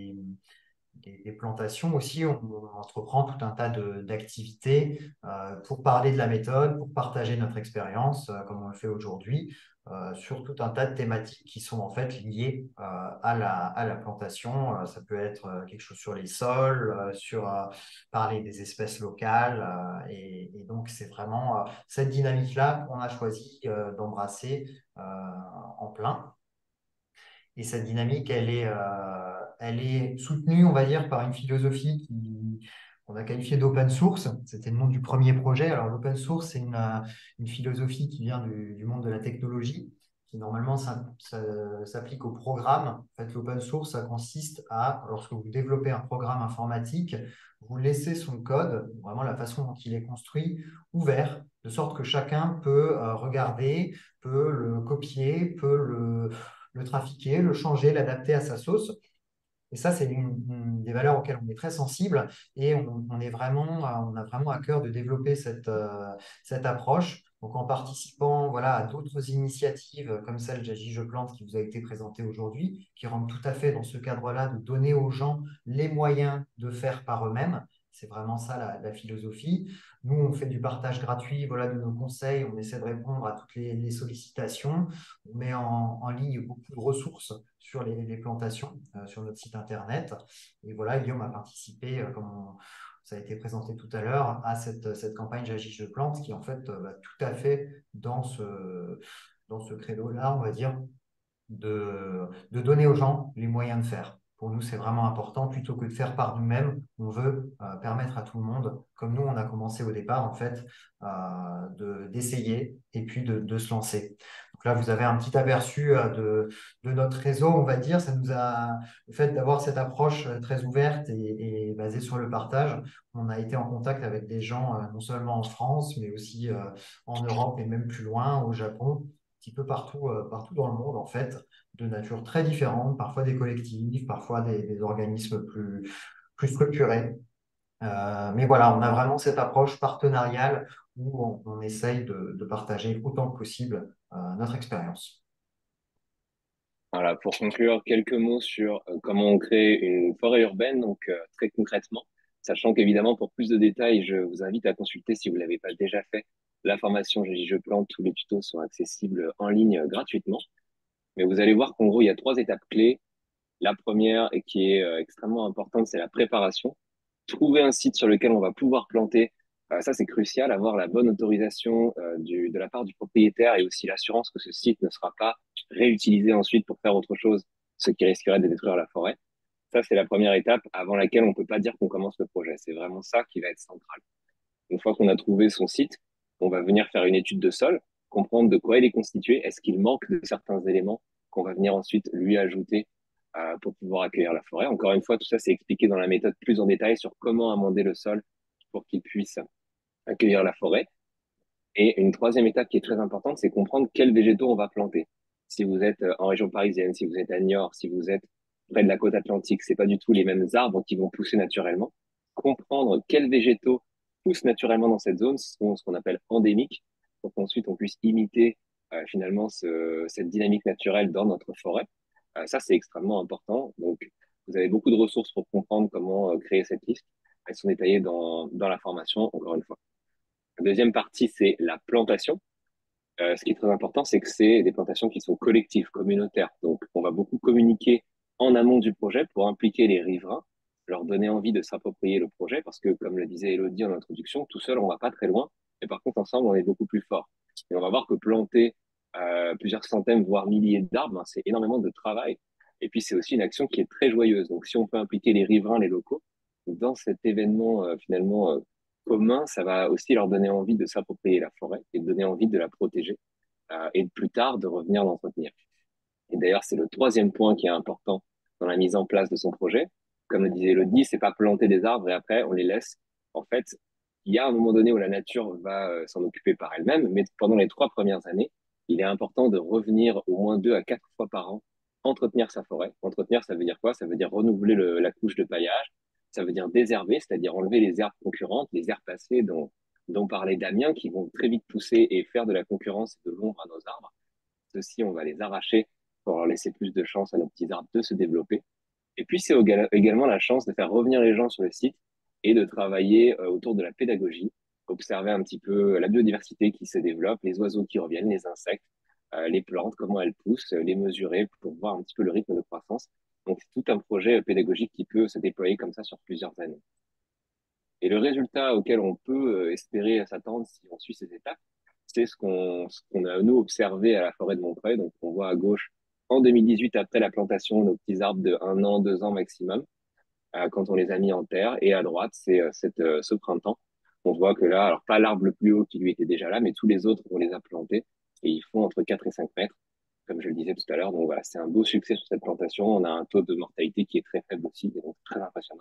des plantations aussi, on entreprend tout un tas d'activités pour parler de la méthode, pour partager notre expérience, comme on le fait aujourd'hui, sur tout un tas de thématiques qui sont en fait liées à la plantation. Ça peut être quelque chose sur les sols, sur parler des espèces locales. Et donc, c'est vraiment cette dynamique-là qu'on a choisi d'embrasser en plein. Et cette dynamique, elle est soutenue, on va dire, par une philosophie qu'on a qualifiée d'open source. C'était le nom du premier projet. Alors, l'open source, c'est une philosophie qui vient du monde de la technologie, qui normalement s'applique au programme. En fait, l'open source, ça consiste à, lorsque vous développez un programme informatique, vous laissez son code, vraiment la façon dont il est construit, ouvert, de sorte que chacun peut regarder, peut le copier, peut le trafiquer, le changer, l'adapter à sa sauce. Et ça, c'est une des valeurs auxquelles on est très sensible et on est vraiment, on a vraiment à cœur de développer cette approche. Donc, en participant voilà, à d'autres initiatives comme celle d'Agis Je Plante qui vous a été présentée aujourd'hui, qui rentre tout à fait dans ce cadre-là de donner aux gens les moyens de faire par eux-mêmes. C'est vraiment ça la philosophie. Nous, on fait du partage gratuit voilà, de nos conseils, on essaie de répondre à toutes les sollicitations. On met en ligne beaucoup de ressources sur les plantations sur notre site internet. Et voilà, Guillaume a participé, ça a été présenté tout à l'heure, à cette campagne J'agis, je plante, qui en fait va tout à fait dans ce credo-là, on va dire, de donner aux gens les moyens de faire. Pour nous, c'est vraiment important. Plutôt que de faire par nous-mêmes, on veut permettre à tout le monde, comme nous, on a commencé au départ, en fait, d'essayer et puis de se lancer. Donc là, vous avez un petit aperçu de notre réseau, on va dire. Ça nous a, le fait d'avoir cette approche très ouverte et basée sur le partage, on a été en contact avec des gens, non seulement en France, mais aussi en Europe et même plus loin, au Japon, petit peu partout, partout dans le monde, en fait, de nature très différente, parfois des collectifs, parfois des organismes plus structurés. Mais voilà, on a vraiment cette approche partenariale où on essaye de partager autant que possible notre expérience. Voilà, pour conclure, quelques mots sur comment on crée une forêt urbaine, donc très concrètement, sachant qu'évidemment, pour plus de détails, je vous invite à consulter, si vous ne l'avez pas déjà fait, la formation Je plante, tous les tutos sont accessibles en ligne gratuitement. Mais vous allez voir qu'en gros, il y a trois étapes clés. La première, et qui est extrêmement importante, c'est la préparation. Trouver un site sur lequel on va pouvoir planter, ça c'est crucial, avoir la bonne autorisation de la part du propriétaire et aussi l'assurance que ce site ne sera pas réutilisé ensuite pour faire autre chose, ce qui risquerait de détruire la forêt. Ça, c'est la première étape avant laquelle on ne peut pas dire qu'on commence le projet. C'est vraiment ça qui va être central. Une fois qu'on a trouvé son site, on va venir faire une étude de sol, comprendre de quoi il est constitué, est-ce qu'il manque de certains éléments qu'on va venir ensuite lui ajouter pour pouvoir accueillir la forêt. Encore une fois, tout ça, c'est expliqué dans la méthode plus en détail sur comment amender le sol pour qu'il puisse accueillir la forêt. Et une troisième étape qui est très importante, c'est comprendre quels végétaux on va planter. Si vous êtes en région parisienne, si vous êtes à Niort, si vous êtes près de la côte atlantique, c'est pas du tout les mêmes arbres qui vont pousser naturellement. Comprendre quels végétaux poussent naturellement dans cette zone, sont ce qu'on appelle endémiques, pour qu'ensuite on puisse imiter finalement cette dynamique naturelle dans notre forêt. Ça, c'est extrêmement important. Donc, vous avez beaucoup de ressources pour comprendre comment créer cette liste. Elles sont détaillées dans la formation, encore une fois. La deuxième partie, c'est la plantation. Ce qui est très important, c'est que c'est des plantations qui sont collectives, communautaires. Donc, on va beaucoup communiquer en amont du projet pour impliquer les riverains, leur donner envie de s'approprier le projet, parce que, comme le disait Elodie en introduction, tout seul, on va pas très loin, mais par contre, ensemble, on est beaucoup plus fort. Et on va voir que planter plusieurs centaines, voire milliers d'arbres, hein, c'est énormément de travail. Et puis, c'est aussi une action qui est très joyeuse. Donc, si on peut impliquer les riverains, les locaux, dans cet événement finalement commun, ça va aussi leur donner envie de s'approprier la forêt et de donner envie de la protéger et plus tard de revenir l'entretenir. Et d'ailleurs, c'est le troisième point qui est important dans la mise en place de son projet. Comme le disait Elodie, c'est pas planter des arbres et après on les laisse. En fait, il y a un moment donné où la nature va s'en occuper par elle-même, mais pendant les 3 premières années, il est important de revenir au moins 2 à 4 fois par an entretenir sa forêt. Entretenir, ça veut dire quoi? Ça veut dire renouveler la couche de paillage, Ça veut dire désherber, c'est-à-dire enlever les herbes concurrentes, les herbes passées dont parlait Damien, qui vont très vite pousser et faire de la concurrence et de l'ombre à nos arbres. Ceux-ci, on va les arracher pour leur laisser plus de chance à nos petits arbres de se développer. Et puis, c'est également la chance de faire revenir les gens sur le site et de travailler autour de la pédagogie, observer un petit peu la biodiversité qui se développe, les oiseaux qui reviennent, les insectes, les plantes, comment elles poussent, les mesurer pour voir un petit peu le rythme de croissance. Donc, c'est tout un projet pédagogique qui peut se déployer comme ça sur plusieurs années. Et le résultat auquel on peut espérer s'attendre si on suit ces étapes, c'est ce qu'on a, nous, observé à la forêt de Montreuil. Donc, on voit à gauche, en 2018, après la plantation, nos petits arbres de 1 an, 2 ans maximum, quand on les a mis en terre. Et à droite, c'est ce printemps. On voit que là, alors pas l'arbre le plus haut qui lui était déjà là, mais tous les autres, on les a plantés. Et ils font entre 4 et 5 mètres, comme je le disais tout à l'heure. Donc voilà, c'est un beau succès sur cette plantation. On a un taux de mortalité qui est très faible aussi, et donc très impressionnant.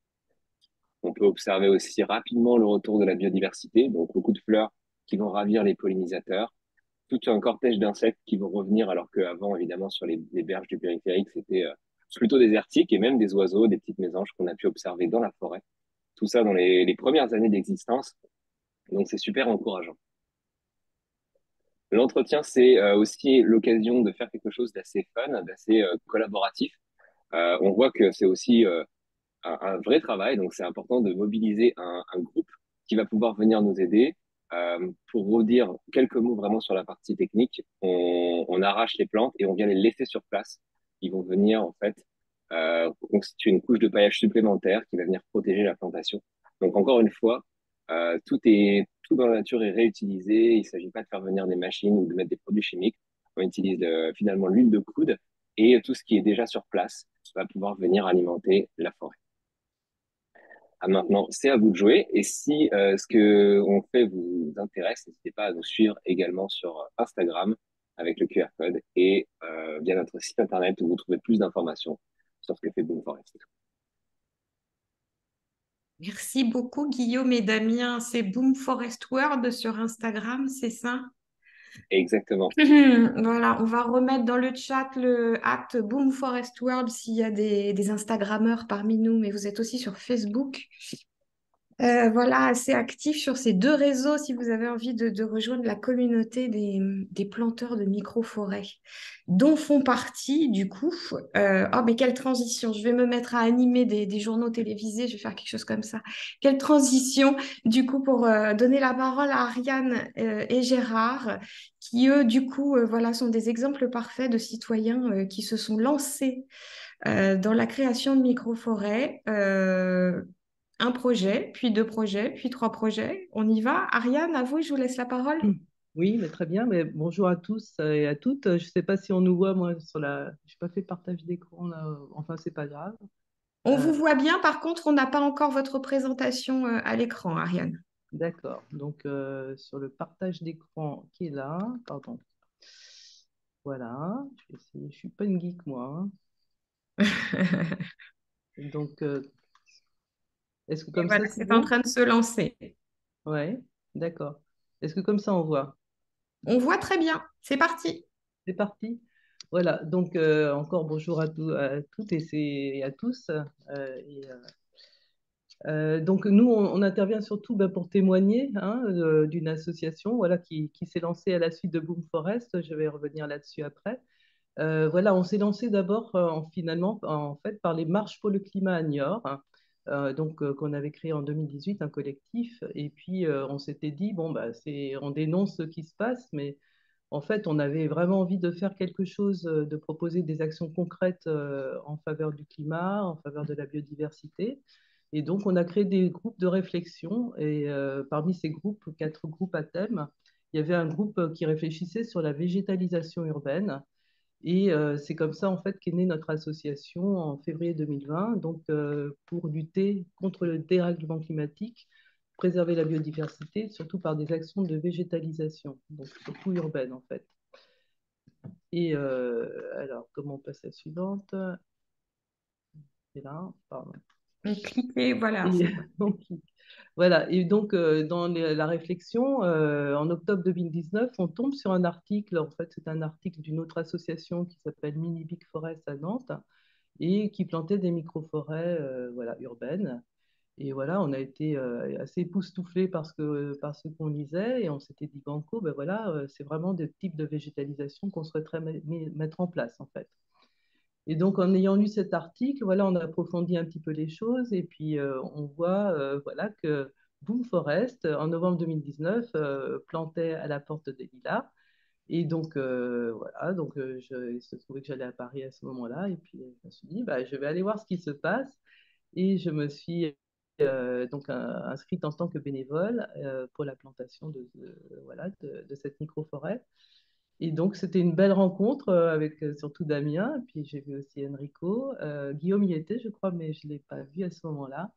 On peut observer aussi rapidement le retour de la biodiversité, donc beaucoup de fleurs qui vont ravir les pollinisateurs, tout un cortège d'insectes qui vont revenir, alors qu'avant, évidemment, sur les berges du périphérique, c'était plutôt désertique, et même des oiseaux, des petites mésanges qu'on a pu observer dans la forêt. Tout ça dans les premières années d'existence, donc c'est super encourageant. L'entretien, c'est aussi l'occasion de faire quelque chose d'assez fun, d'assez collaboratif. On voit que c'est aussi un vrai travail. Donc, c'est important de mobiliser un groupe qui va pouvoir venir nous aider. Pour redire quelques mots vraiment sur la partie technique, on arrache les plantes et on vient les laisser sur place. Ils vont venir, en fait, constituer une couche de paillage supplémentaire qui va venir protéger la plantation. Donc, encore une fois, tout dans la nature est réutilisé. Il ne s'agit pas de faire venir des machines ou de mettre des produits chimiques. On utilise finalement l'huile de coude et tout ce qui est déjà sur place va pouvoir venir alimenter la forêt. Maintenant, c'est à vous de jouer. Et si ce que on fait vous intéresse, n'hésitez pas à nous suivre également sur Instagram avec le QR code et via notre site internet où vous trouvez plus d'informations sur ce que fait Boom Forest. Merci beaucoup, Guillaume et Damien. C'est Boom Forest World sur Instagram, c'est ça? Exactement. Voilà, on va remettre dans le chat le Boom Forest World s'il y a des Instagrammeurs parmi nous, mais vous êtes aussi sur Facebook. Voilà, assez actif sur ces deux réseaux si vous avez envie de rejoindre la communauté des planteurs de micro-forêts, dont font partie, du coup, oh, mais quelle transition! Je vais me mettre à animer des journaux télévisés, je vais faire quelque chose comme ça. Quelle transition, du coup, pour donner la parole à Ariane et Gérard, qui, eux, du coup, voilà, sont des exemples parfaits de citoyens qui se sont lancés dans la création de micro-forêts. Un projet, puis deux projets, puis trois projets. On y va. Ariane, à vous, je vous laisse la parole. Oui, mais très bien. Mais bonjour à tous et à toutes. Je ne sais pas si on nous voit, moi, sur la. Je n'ai pas fait partage d'écran là. Enfin, c'est pas grave. On vous Euh, voit bien, par contre, on n'a pas encore votre présentation à l'écran, Ariane. d'accord. Donc, sur le partage d'écran qui est là, pardon. Voilà. Je vais essayer. Je suis pas une geek, moi, hein. Donc, est-ce que Et comme voilà, ça, c'est c'est en bon? train de se lancer. Ouais. D'accord. Est-ce que comme ça, on voit? On voit très bien. C'est parti. C'est parti. Voilà. Donc, encore bonjour à toutes et à tous. Donc nous, on intervient surtout pour témoigner, hein, d'une association, voilà, qui s'est lancée à la suite de Boom Forest. Je vais revenir là-dessus après. Voilà, on s'est lancé d'abord finalement en fait par les marches pour le climat à Niort, hein, qu'on avait créé en 2018, un collectif. Et puis on s'était dit bon bah on dénonce ce qui se passe, mais en fait on avait vraiment envie de faire quelque chose, de proposer des actions concrètes en faveur du climat, en faveur de la biodiversité. Et donc, on a créé des groupes de réflexion. Et parmi ces groupes, 4 groupes à thème, il y avait un groupe qui réfléchissait sur la végétalisation urbaine. Et c'est comme ça, en fait, qu'est née notre association en février 2020, donc pour lutter contre le dérèglement climatique, préserver la biodiversité, surtout par des actions de végétalisation, donc surtout urbaine, en fait. Et alors, comment on passe à la suivante? C'est là, pardon. Cliquez, voilà, Et, c'est bon. donc, voilà. Et donc, dans la réflexion, en octobre 2019, on tombe sur un article. En fait, c'est un article d'une autre association qui s'appelle Mini Big Forest à Nantes et qui plantait des microforêts voilà, urbaines. Et voilà, on a été assez époustouflés par ce qu'on lisait et on s'était dit, Banco, ben voilà, c'est vraiment des types de végétalisation qu'on souhaiterait mettre en place en fait. Et donc, en ayant lu cet article, voilà, on a approfondi un petit peu les choses et puis on voit voilà, que Boom Forest, en novembre 2019, plantait à la porte des Lilas. Et donc, voilà, donc, il se trouvait que j'allais à Paris à ce moment-là. Et puis, je me suis dit, bah, je vais aller voir ce qui se passe. Et je me suis donc inscrite en tant que bénévole pour la plantation voilà, de cette microforêt. Et donc, c'était une belle rencontre avec surtout Damien. Et puis, j'ai vu aussi Enrico. Guillaume y était, je crois, mais je ne l'ai pas vu à ce moment-là.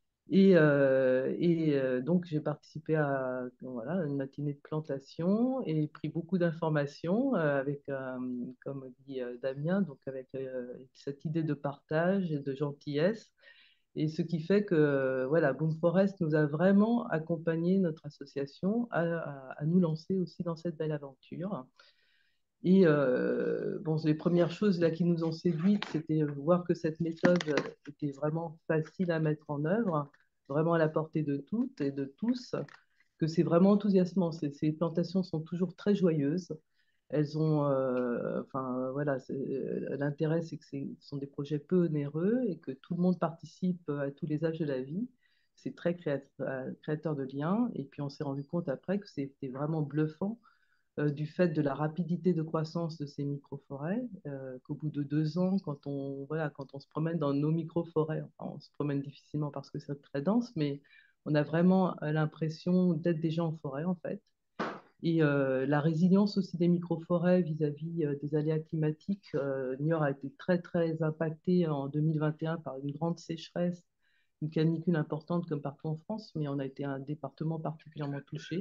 Donc, j'ai participé à voilà, une matinée de plantation et pris beaucoup d'informations avec, comme dit Damien, donc avec cette idée de partage et de gentillesse. Et ce qui fait que voilà, Boom Forest nous a vraiment accompagné notre association à nous lancer aussi dans cette belle aventure. Et bon, les premières choses là qui nous ont séduites, c'était voir que cette méthode était vraiment facile à mettre en œuvre, vraiment à la portée de toutes et de tous, que c'est vraiment enthousiasmant. Ces plantations sont toujours très joyeuses. Elles ont, enfin voilà, l'intérêt c'est que ce sont des projets peu onéreux et que tout le monde participe à tous les âges de la vie. C'est très créateur de liens. Et puis on s'est rendu compte après que c'était vraiment bluffant du fait de la rapidité de croissance de ces microforêts, qu'au bout de 2 ans, voilà, quand on se promène dans nos microforêts, enfin, on se promène difficilement parce que c'est très dense, mais on a vraiment l'impression d'être déjà en forêt en fait. Et la résilience aussi des microforêts vis-à-vis des aléas climatiques, Niort a été très très impacté en 2021 par une grande sécheresse, une canicule importante comme partout en France, mais on a été un département particulièrement touché.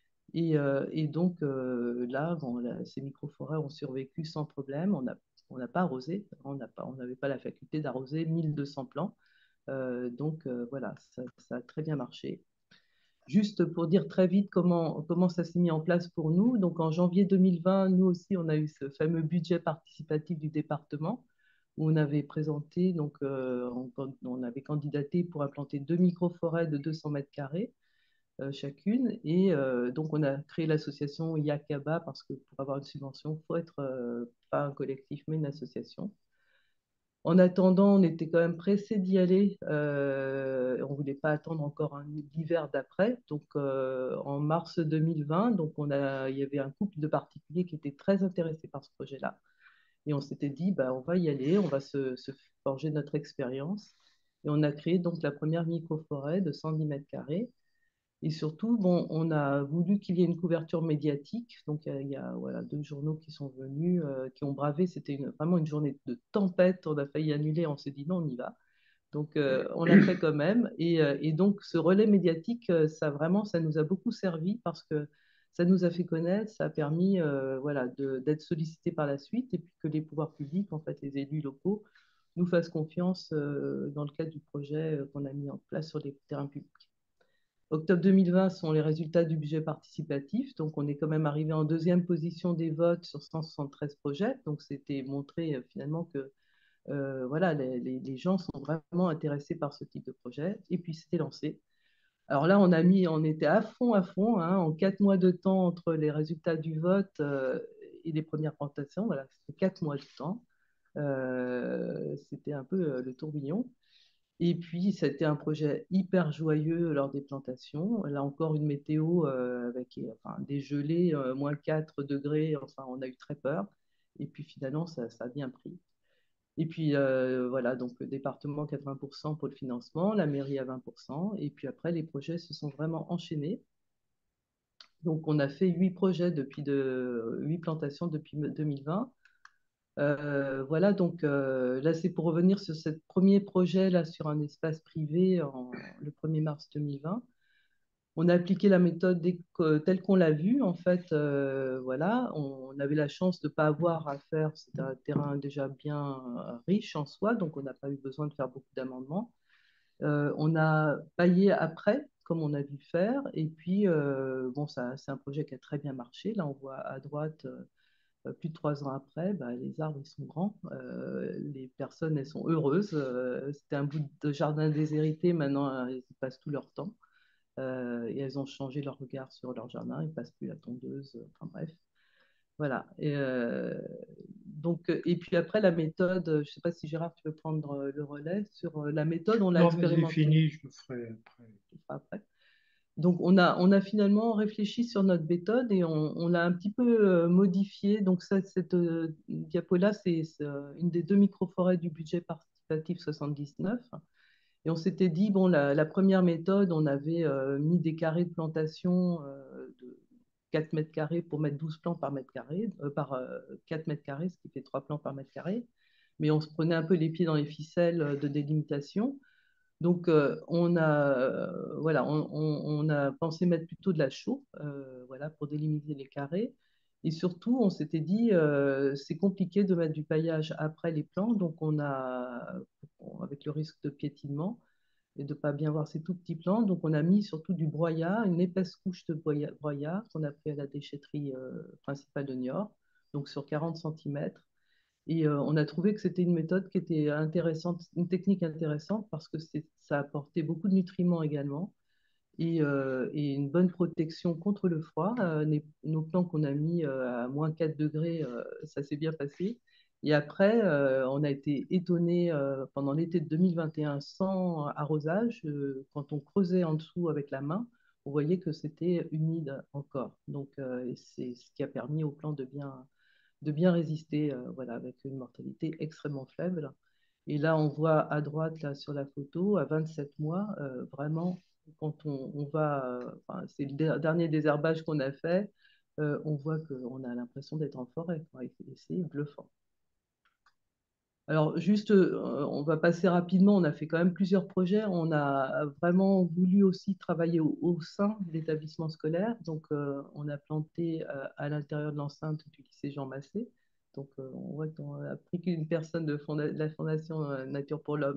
Et donc là, bon, ces microforêts ont survécu sans problème. On n'a pas arrosé, on n'avait pas la faculté d'arroser 1200 plants. Donc voilà, ça a très bien marché. Juste pour dire très vite comment ça s'est mis en place pour nous. Donc en janvier 2020, nous aussi, on a eu ce fameux budget participatif du département où on avait présenté, donc on avait candidaté pour implanter 2 microforêts de 200 mètres carrés chacune. Et donc, on a créé l'association Yakaba parce que pour avoir une subvention, il faut être pas un collectif, mais une association. En attendant, on était quand même pressé d'y aller. On ne voulait pas attendre encore l'hiver d'après. Donc, en mars 2020, donc il y avait un couple de particuliers qui étaient très intéressés par ce projet-là. Et on s'était dit, bah, on va y aller, on va se forger notre expérience. Et on a créé donc la première microforêt de 110 mètres carrés. Et surtout, bon, on a voulu qu'il y ait une couverture médiatique. Donc, il y a voilà, 2 journaux qui sont venus, qui ont bravé. C'était vraiment une journée de tempête. On a failli annuler. On s'est dit non, on y va. Donc, on l'a fait quand même. Et donc, ce relais médiatique, ça vraiment, ça nous a beaucoup servi parce que ça nous a fait connaître. Ça a permis voilà, d'être sollicités par la suite et puis que les pouvoirs publics, en fait, les élus locaux, nous fassent confiance dans le cadre du projet qu'on a mis en place sur les terrains publics. Octobre 2020 sont les résultats du budget participatif. Donc, on est quand même arrivé en deuxième position des votes sur 173 projets. Donc, c'était montré finalement que voilà, les gens sont vraiment intéressés par ce type de projet. Et puis, c'était lancé. Alors là, on était à fond, hein, en 4 mois de temps entre les résultats du vote et les premières plantations. Voilà, c'était 4 mois de temps. C'était un peu le tourbillon. Et puis, c'était un projet hyper joyeux lors des plantations. Là encore, une météo avec enfin, des gelées, moins 4 degrés. Enfin, on a eu très peur. Et puis, finalement, ça a bien pris. Et puis, voilà, donc le département 80% pour le financement, la mairie à 20%. Et puis après, les projets se sont vraiment enchaînés. Donc, on a fait 8 projets 8 plantations depuis 2020. Voilà, donc là, c'est pour revenir sur ce premier projet là, sur un espace privé le 1er mars 2020. On a appliqué la méthode telle qu'on l'a vue. En fait, voilà, on avait la chance de ne pas avoir à faire, c'était un terrain déjà bien riche en soi, donc on n'a pas eu besoin de faire beaucoup d'amendements. On a paillé après, comme on a dû faire, et puis, bon, c'est un projet qui a très bien marché. Là, on voit à droite plus de 3 ans après, bah, les arbres, ils sont grands, les personnes, elles sont heureuses. C'était un bout de jardin déshérité, maintenant, ils y passent tout leur temps. Et elles ont changé leur regard sur leur jardin, ils ne passent plus la tondeuse, enfin bref. Voilà. Et puis après, la méthode, je ne sais pas si Gérard, tu veux prendre le relais sur la méthode, on l'a Non, vas-y, expérimentée fini, je le ferai après. après. Donc, on a finalement réfléchi sur notre méthode et on l'a un petit peu modifiée. Donc, cette diapo-là, c'est une des 2 micro-forêts du budget participatif 79. Et on s'était dit, bon, la première méthode, on avait mis des carrés de plantation de 4 mètres carrés pour mettre 12 plants par mètre carré, par 4 mètres carrés, ce qui fait 3 plants par mètre carré. Mais on se prenait un peu les pieds dans les ficelles de délimitation. Donc, voilà, on a pensé mettre plutôt de la chaux voilà, pour délimiter les carrés. Et surtout, on s'était dit, c'est compliqué de mettre du paillage après les plants, donc avec le risque de piétinement et de ne pas bien voir ces tout petits plants, donc on a mis surtout du broyat, une épaisse couche de broyat qu'on a pris à la déchetterie principale de Niort, donc sur 40 cm. Et on a trouvé que c'était une méthode qui était intéressante, une technique intéressante parce que ça apportait beaucoup de nutriments également et une bonne protection contre le froid. Nos plants qu'on a mis à moins 4 degrés, ça s'est bien passé. Et après, on a été étonnés pendant l'été de 2021 sans arrosage. Quand on creusait en dessous avec la main, on voyait que c'était humide encore. Donc, c'est ce qui a permis aux plants de bien résister, voilà, avec une mortalité extrêmement faible. Et là, on voit à droite, là, sur la photo, à 27 mois, vraiment, quand on va, enfin, c'est le dernier désherbage qu'on a fait, on voit qu'on a l'impression d'être en forêt, quoi. Et c'est bluffant. Alors, juste, on va passer rapidement. On a fait quand même plusieurs projets. On a vraiment voulu aussi travailler au sein de l'établissement scolaire. Donc, on a planté à l'intérieur de l'enceinte du lycée Jean Massé. Donc, on voit qu'on a appris qu'une personne de la Fondation Nature pour l'Homme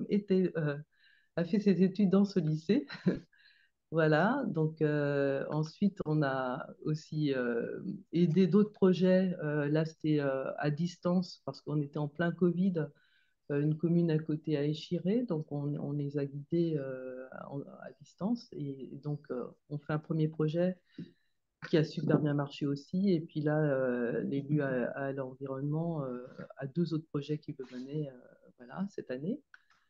a fait ses études dans ce lycée. Voilà. Donc, ensuite, on a aussi aidé d'autres projets. Là, c'était à distance parce qu'on était en plein Covid, une commune à côté à Échiré, donc on les a guidés à distance. Et donc, on fait un premier projet qui a super bien marché aussi. Et puis là, l'élu à l'environnement a 2 autres projets qu'il veut mener voilà, cette année.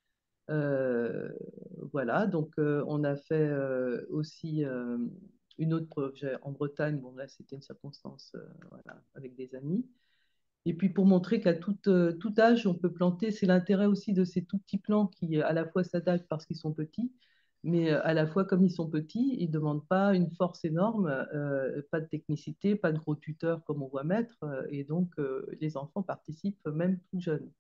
Euh, voilà, donc on a fait aussi une autre projet en Bretagne. Bon, là, c'était une circonstance voilà, avec des amis. Et puis pour montrer qu'à tout âge, on peut planter, c'est l'intérêt aussi de ces tout petits plants qui à la fois s'adaptent parce qu'ils sont petits, mais à la fois comme ils sont petits, ils ne demandent pas une force énorme, pas de technicité, pas de gros tuteurs comme on voit mettre, et donc les enfants participent même tout jeunes.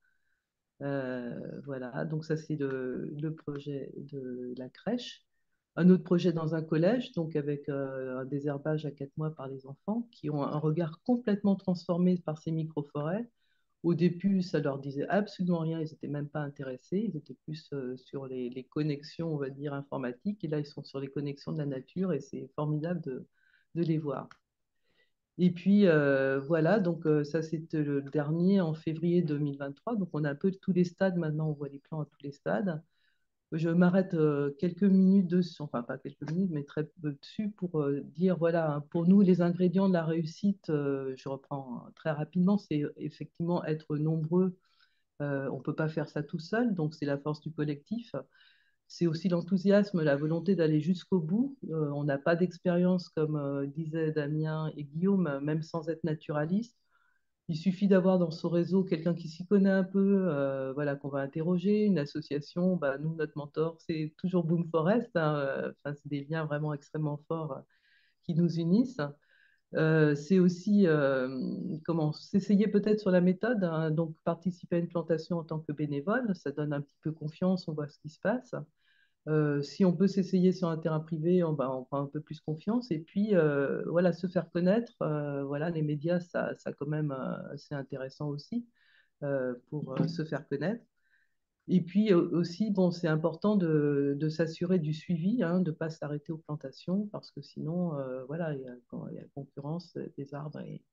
Voilà, donc ça c'est le projet de la crèche. Un autre projet dans un collège, donc avec un désherbage à 4 mois par les enfants, qui ont un regard complètement transformé par ces micro-forêts. Au début, ça leur disait absolument rien, ils n'étaient même pas intéressés, ils étaient plus sur les connexions, on va dire, informatiques, et là ils sont sur les connexions de la nature, et c'est formidable de les voir. Et puis voilà, donc ça c'était le dernier en février 2023. Donc on a un peu tous les stades maintenant, on voit les plans à tous les stades. Je m'arrête quelques minutes dessus, enfin pas quelques minutes, mais très peu dessus pour dire voilà, hein, pour nous les ingrédients de la réussite, je reprends très rapidement, c'est effectivement être nombreux. On ne peut pas faire ça tout seul, donc c'est la force du collectif. C'est aussi l'enthousiasme, la volonté d'aller jusqu'au bout. On n'a pas d'expérience, comme disaient Damien et Guillaume, même sans être naturaliste. Il suffit d'avoir dans son réseau quelqu'un qui s'y connaît un peu, voilà, qu'on va interroger, une association. Bah, nous, notre mentor, c'est toujours Boom Forest, hein, enfin, c'est des liens vraiment extrêmement forts qui nous unissent. C'est aussi comment s'essayer peut-être sur la méthode, hein, donc participer à une plantation en tant que bénévole, ça donne un petit peu confiance, on voit ce qui se passe. Si on peut s'essayer sur un terrain privé, on prend un peu plus confiance. Et puis, voilà, se faire connaître. Voilà, les médias, ça quand même, c'est intéressant aussi pour se faire connaître. Et puis aussi, bon, c'est important de s'assurer du suivi, hein, de ne pas s'arrêter aux plantations, parce que sinon, voilà, il y a concurrence des arbres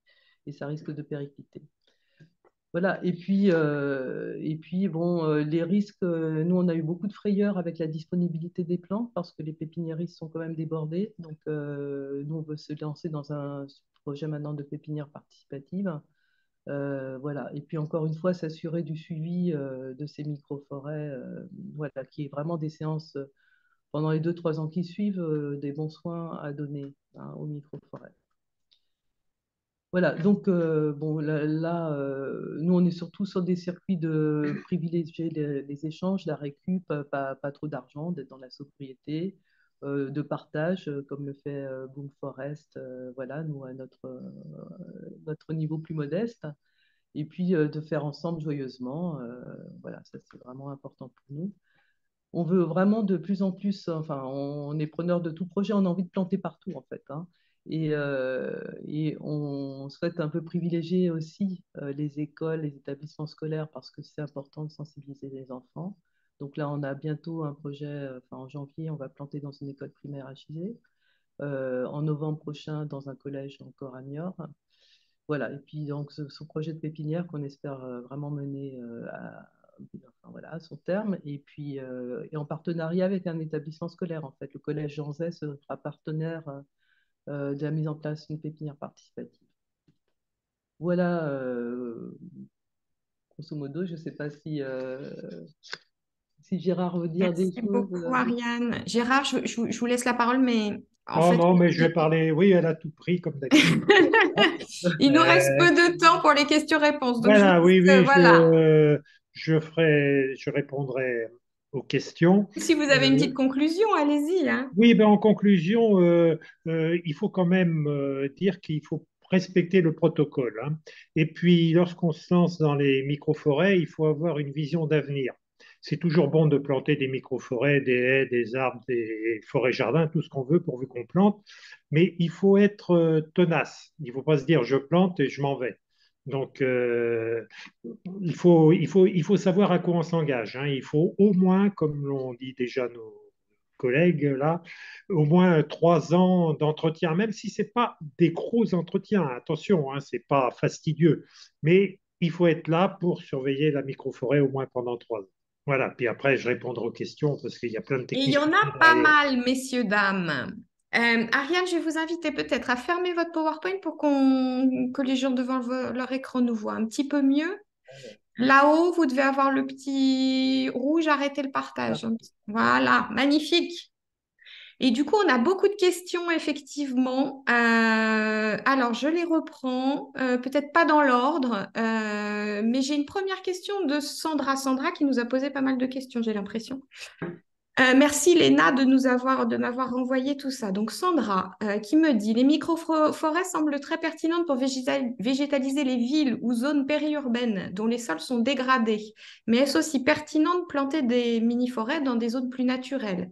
et ça risque de péricliter. Voilà, et puis bon, les risques, nous on a eu beaucoup de frayeur avec la disponibilité des plants parce que les pépiniéristes sont quand même débordés. Donc nous on veut se lancer dans un projet maintenant de pépinière participative. Voilà, et puis encore une fois, s'assurer du suivi de ces micro-forêts, voilà, qui est vraiment des séances pendant les 2-3 ans qui suivent, des bons soins à donner hein, aux micro-forêts. Voilà, donc bon, nous, on est surtout sur des circuits de privilégier les échanges, la récup, pas trop d'argent, d'être dans la sobriété, de partage, comme le fait Boom Forest, voilà, nous, à notre niveau plus modeste, et puis de faire ensemble joyeusement, voilà, ça c'est vraiment important pour nous. On veut vraiment de plus en plus, enfin, on est preneur de tout projet, on a envie de planter partout en fait, hein. Et on souhaite un peu privilégier aussi les écoles, les établissements scolaires parce que c'est important de sensibiliser les enfants. Donc là, on a bientôt un projet, enfin en janvier, on va planter dans une école primaire à Gizeh, en novembre prochain dans un collège encore à Niort. Voilà, et puis donc ce projet de pépinière qu'on espère vraiment mener enfin, voilà, à son terme, et puis et en partenariat avec un établissement scolaire, en fait. Le collège Jean Zay sera partenaire de la mise en place d'une pépinière participative. Voilà, grosso modo, je ne sais pas si Gérard veut dire des Merci choses. beaucoup, Ariane. Gérard, je vous laisse la parole, mais en Non, fait, non, mais je vais parler, oui, elle a tout pris comme d'habitude. il nous reste Euh, peu de temps pour les questions-réponses. Donc, je vous voilà, oui, laisse, oui, voilà. je répondrai aux questions. Si vous avez une Euh, petite conclusion, allez-y, hein. oui, ben, en conclusion, il faut quand même dire qu'il faut respecter le protocole, hein. Et puis, lorsqu'on se lance dans les microforêts, il faut avoir une vision d'avenir. C'est toujours bon de planter des microforêts, des haies, des arbres, des forêts-jardins, tout ce qu'on veut pourvu qu'on plante, mais il faut être tenace. Il ne faut pas se dire je plante et je m'en vais. Donc, il faut savoir à quoi on s'engage, hein. Il faut au moins, comme l'ont dit déjà nos collègues là, au moins 3 ans d'entretien, même si ce n'est pas des gros entretiens. Attention, hein, ce n'est pas fastidieux, mais il faut être là pour surveiller la microforêt au moins pendant 3 ans. Voilà, puis après, je répondrai aux questions parce qu'il y a plein de Et il y en techniciens a pas derrière. mal, messieurs, dames. Ariane, je vais vous inviter peut-être à fermer votre PowerPoint pour que les gens devant leur écran nous voient un petit peu mieux. Là-haut, vous devez avoir le petit rouge, arrêtez le partage. Voilà, magnifique. Et du coup, on a beaucoup de questions, effectivement. Alors, je les reprends, peut-être pas dans l'ordre, mais j'ai une première question de Sandra. Sandra qui nous a posé pas mal de questions, j'ai l'impression. Merci Léna de m'avoir renvoyé tout ça. Donc Sandra qui me dit, les microforêts semblent très pertinentes pour végétaliser les villes ou zones périurbaines dont les sols sont dégradés. Mais est-ce aussi pertinent de planter des mini-forêts dans des zones plus naturelles?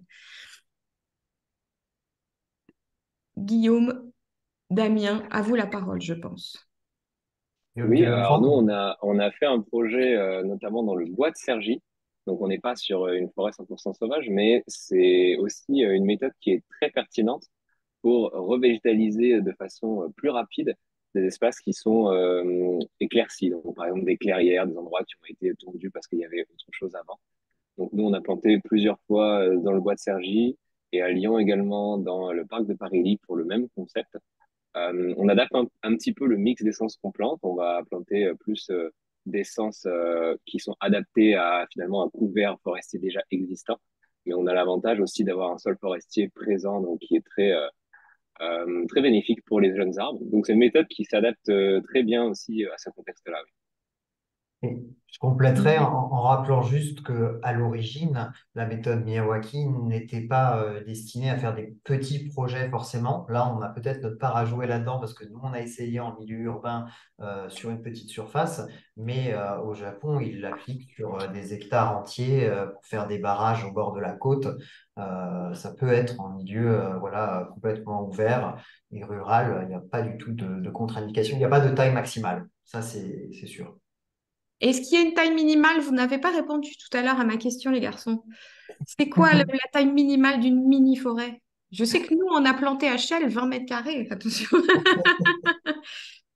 Guillaume, Damien, à vous la parole, je pense. Oui, Tu veux alors nous, prendre? on a fait un projet notamment dans le bois de Cergy. Donc, on n'est pas sur une forêt 100% sauvage, mais c'est aussi une méthode qui est très pertinente pour revégétaliser de façon plus rapide des espaces qui sont éclaircis. Donc, par exemple, des clairières, des endroits qui ont été tondus parce qu'il y avait autre chose avant. Donc, nous, on a planté plusieurs fois dans le bois de Cergy et à Lyon également dans le parc de Paris pour le même concept. On adapte un petit peu le mix d'essences qu'on plante. On va planter plus d'essences qui sont adaptées à finalement un couvert forestier déjà existant. Mais on a l'avantage aussi d'avoir un sol forestier présent, donc qui est très bénéfique pour les jeunes arbres. Donc c'est une méthode qui s'adapte très bien aussi à ce contexte-là. Oui. Et je compléterai en rappelant juste que à l'origine, la méthode Miyawaki n'était pas destinée à faire des petits projets forcément. Là, on a peut-être notre part à jouer là-dedans parce que nous, on a essayé en milieu urbain sur une petite surface, mais au Japon, ils l'appliquent sur des hectares entiers pour faire des barrages au bord de la côte. Ça peut être en milieu voilà, complètement ouvert et rural. Il n'y a pas du tout de contre-indication. Il n'y a pas de taille maximale. Ça, c'est sûr. Est-ce qu'il y a une taille minimale? Vous n'avez pas répondu tout à l'heure à ma question, les garçons. C'est quoi la taille minimale d'une mini-forêt? Je sais que nous, on a planté à Chelles 20 mètres carrés. Attention.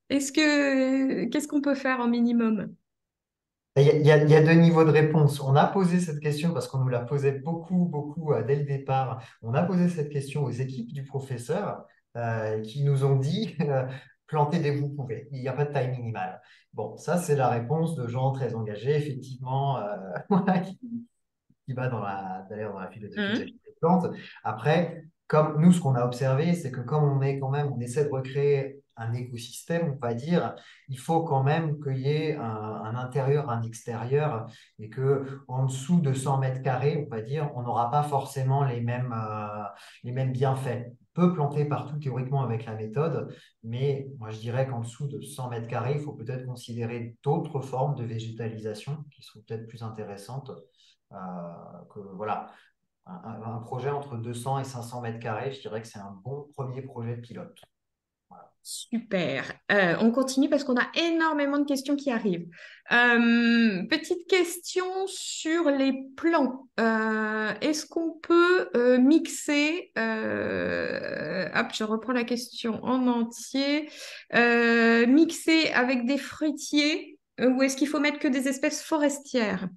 Qu'est-ce qu'on peut faire en minimum? Il y a deux niveaux de réponse. On a posé cette question parce qu'on nous la posait beaucoup dès le départ. On a posé cette question aux équipes du professeur qui nous ont dit plantez dès que vous pouvez. Il n'y a pas de taille minimale. Bon, ça, c'est la réponse de gens très engagés, effectivement, voilà, qui va d'ailleurs dans la philosophie de la Hein. vie des plantes. Après, comme nous, ce qu'on a observé, c'est que comme on est quand même, on essaie de recréer un écosystème, on va dire, il faut quand même qu'il y ait un intérieur, un extérieur, et que en dessous de 100 mètres carrés, on va dire, on n'aura pas forcément les mêmes bienfaits. On peut planter partout théoriquement avec la méthode, mais moi je dirais qu'en dessous de 100 mètres carrés, il faut peut-être considérer d'autres formes de végétalisation qui sont peut-être plus intéressantes voilà, un projet entre 200 et 500 mètres carrés, je dirais que c'est un bon premier projet de pilote. Voilà. Super. On continue parce qu'on a énormément de questions qui arrivent. Petite question sur les plans. Est-ce qu'on peut mixer, hop, je reprends la question en entier, mixer avec des fruitiers ou est-ce qu'il faut mettre que des espèces forestières?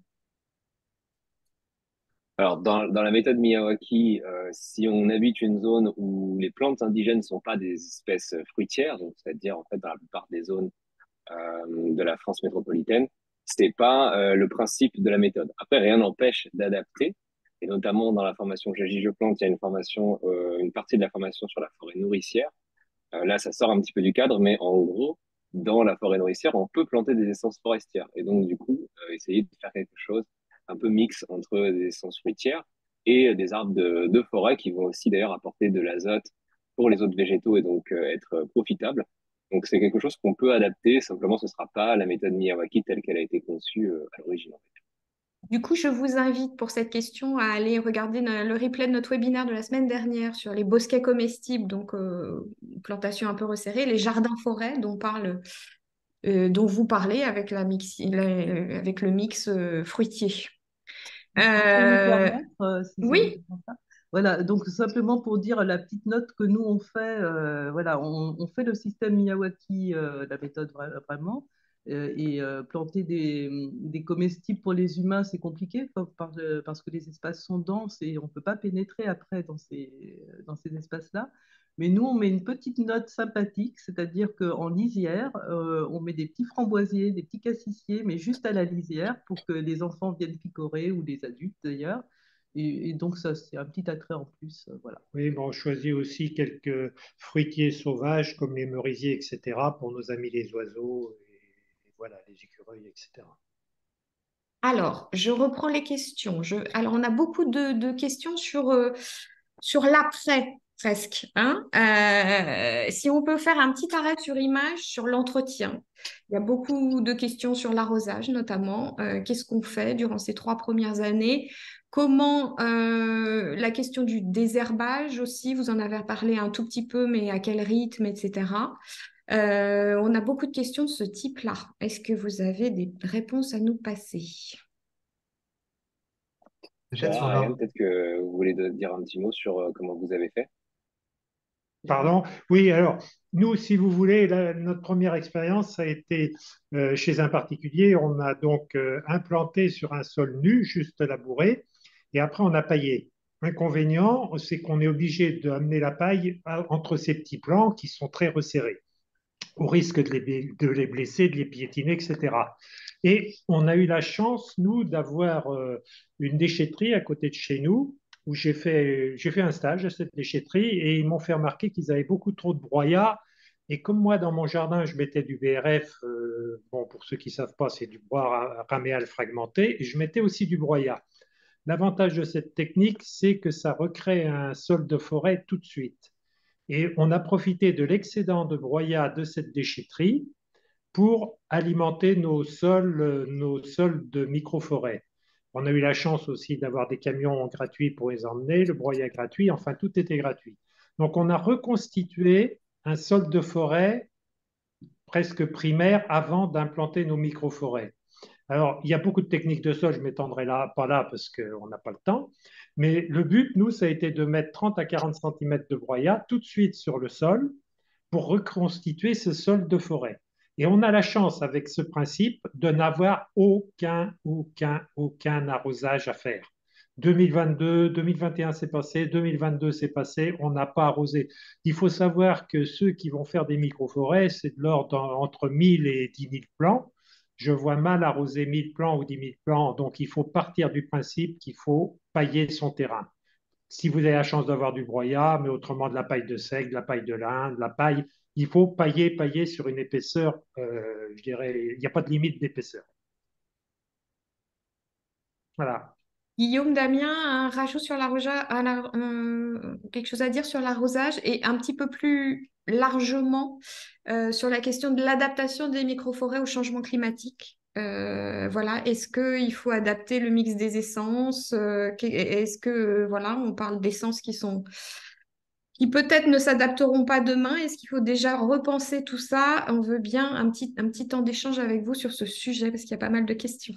Alors, dans la méthode Miyawaki, si on habite une zone où les plantes indigènes ne sont pas des espèces fruitières, donc c'est-à-dire en fait dans la plupart des zones de la France métropolitaine, c'est pas le principe de la méthode. Après, rien n'empêche d'adapter, et notamment dans la formation J'agis, je plante, il y a une partie de la formation sur la forêt nourricière. Là, ça sort un petit peu du cadre, mais en gros, dans la forêt nourricière, on peut planter des essences forestières. Et donc, du coup, essayer de faire quelque chose un peu mix entre des essences fruitières et des arbres de forêt qui vont aussi d'ailleurs apporter de l'azote pour les autres végétaux et donc être profitables. Donc, c'est quelque chose qu'on peut adapter. Simplement, ce sera pas la méthode Miyawaki telle qu'elle a été conçue à l'origine. Du coup, je vous invite pour cette question à aller regarder le replay de notre webinaire de la semaine dernière sur les bosquets comestibles, donc plantation un peu resserrée, les jardins-forêts dont vous parlez avec avec le mix fruitier. Je peux me Euh, permettre, si ça vous oui, dérange pas. Voilà, donc simplement pour dire la petite note que nous on fait, voilà, on fait le système Miyawaki, la méthode vraiment, et planter des comestibles pour les humains, c'est compliqué parce que les espaces sont denses et on ne peut pas pénétrer après dans ces espaces-là. Mais nous, on met une petite note sympathique, c'est-à-dire qu'en lisière, on met des petits framboisiers, des petits cassissiers, mais juste à la lisière pour que les enfants viennent picorer ou les adultes d'ailleurs. Et donc, ça, c'est un petit attrait en plus. Voilà. Oui, bon, on choisit aussi quelques fruitiers sauvages comme les merisiers, etc., pour nos amis les oiseaux, et voilà, les écureuils, etc. alors, je reprends les questions. Alors, on a beaucoup de questions sur l'après, presque, hein. Si on peut faire un petit arrêt sur image sur l'entretien. Il y a beaucoup de questions sur l'arrosage, notamment. Qu'est-ce qu'on fait durant ces 3 premières années? Comment la question du désherbage aussi, vous en avez parlé un tout petit peu, mais à quel rythme, etc. On a beaucoup de questions de ce type-là. Est-ce que vous avez des réponses à nous passer? Peut-être Cher sur Ariane, l'or. peut-être que vous voulez dire un petit mot sur comment vous avez fait. Pardon? Oui, alors, nous, si vous voulez, notre première expérience, ça a été chez un particulier. On a donc implanté sur un sol nu, juste labouré, et après, on a paillé. L'inconvénient, c'est qu'on est obligé d'amener la paille entre ces petits plants qui sont très resserrés, au risque de les blesser, de les piétiner, etc. Et on a eu la chance, nous, d'avoir une déchetterie à côté de chez nous, où j'ai fait un stage à cette déchetterie, et ils m'ont fait remarquer qu'ils avaient beaucoup trop de broyat. Et comme moi, dans mon jardin, je mettais du BRF, bon, pour ceux qui ne savent pas, c'est du bois raméal fragmenté, et je mettais aussi du broyat. L'avantage de cette technique, c'est que ça recrée un sol de forêt tout de suite. Et on a profité de l'excédent de broyat de cette déchetterie pour alimenter nos sols de microforêt. On a eu la chance aussi d'avoir des camions gratuits pour les emmener, le broyat gratuit, enfin tout était gratuit. Donc on a reconstitué un sol de forêt presque primaire avant d'implanter nos microforêts. Alors, il y a beaucoup de techniques de sol, je ne m'étendrai pas là parce qu'on n'a pas le temps. Mais le but, nous, ça a été de mettre 30 à 40 cm de broyat tout de suite sur le sol pour reconstituer ce sol de forêt. Et on a la chance avec ce principe de n'avoir aucun arrosage à faire. 2022, 2021 c'est passé, 2022 c'est passé, on n'a pas arrosé. Il faut savoir que ceux qui vont faire des micro-forêts, c'est de l'ordre entre 1000 et 10 000 plants. Je vois mal arroser 1000 plants ou 10 000 plants, donc il faut partir du principe qu'il faut pailler son terrain. Si vous avez la chance d'avoir du broyat, mais autrement de la paille de seigle, de la paille de lin, de la paille, il faut pailler sur une épaisseur, je dirais, il n'y a pas de limite d'épaisseur. Voilà. Guillaume, Damien, un rajout sur l'arrosage, quelque chose à dire sur l'arrosage et un petit peu plus largement sur la question de l'adaptation des microforêts au changement climatique. Voilà, est-ce qu'il faut adapter le mix des essences? Est-ce que voilà, on parle d'essences qui peut-être ne s'adapteront pas demain? Est-ce qu'il faut déjà repenser tout ça? On veut bien un petit temps d'échange avec vous sur ce sujet parce qu'il y a pas mal de questions.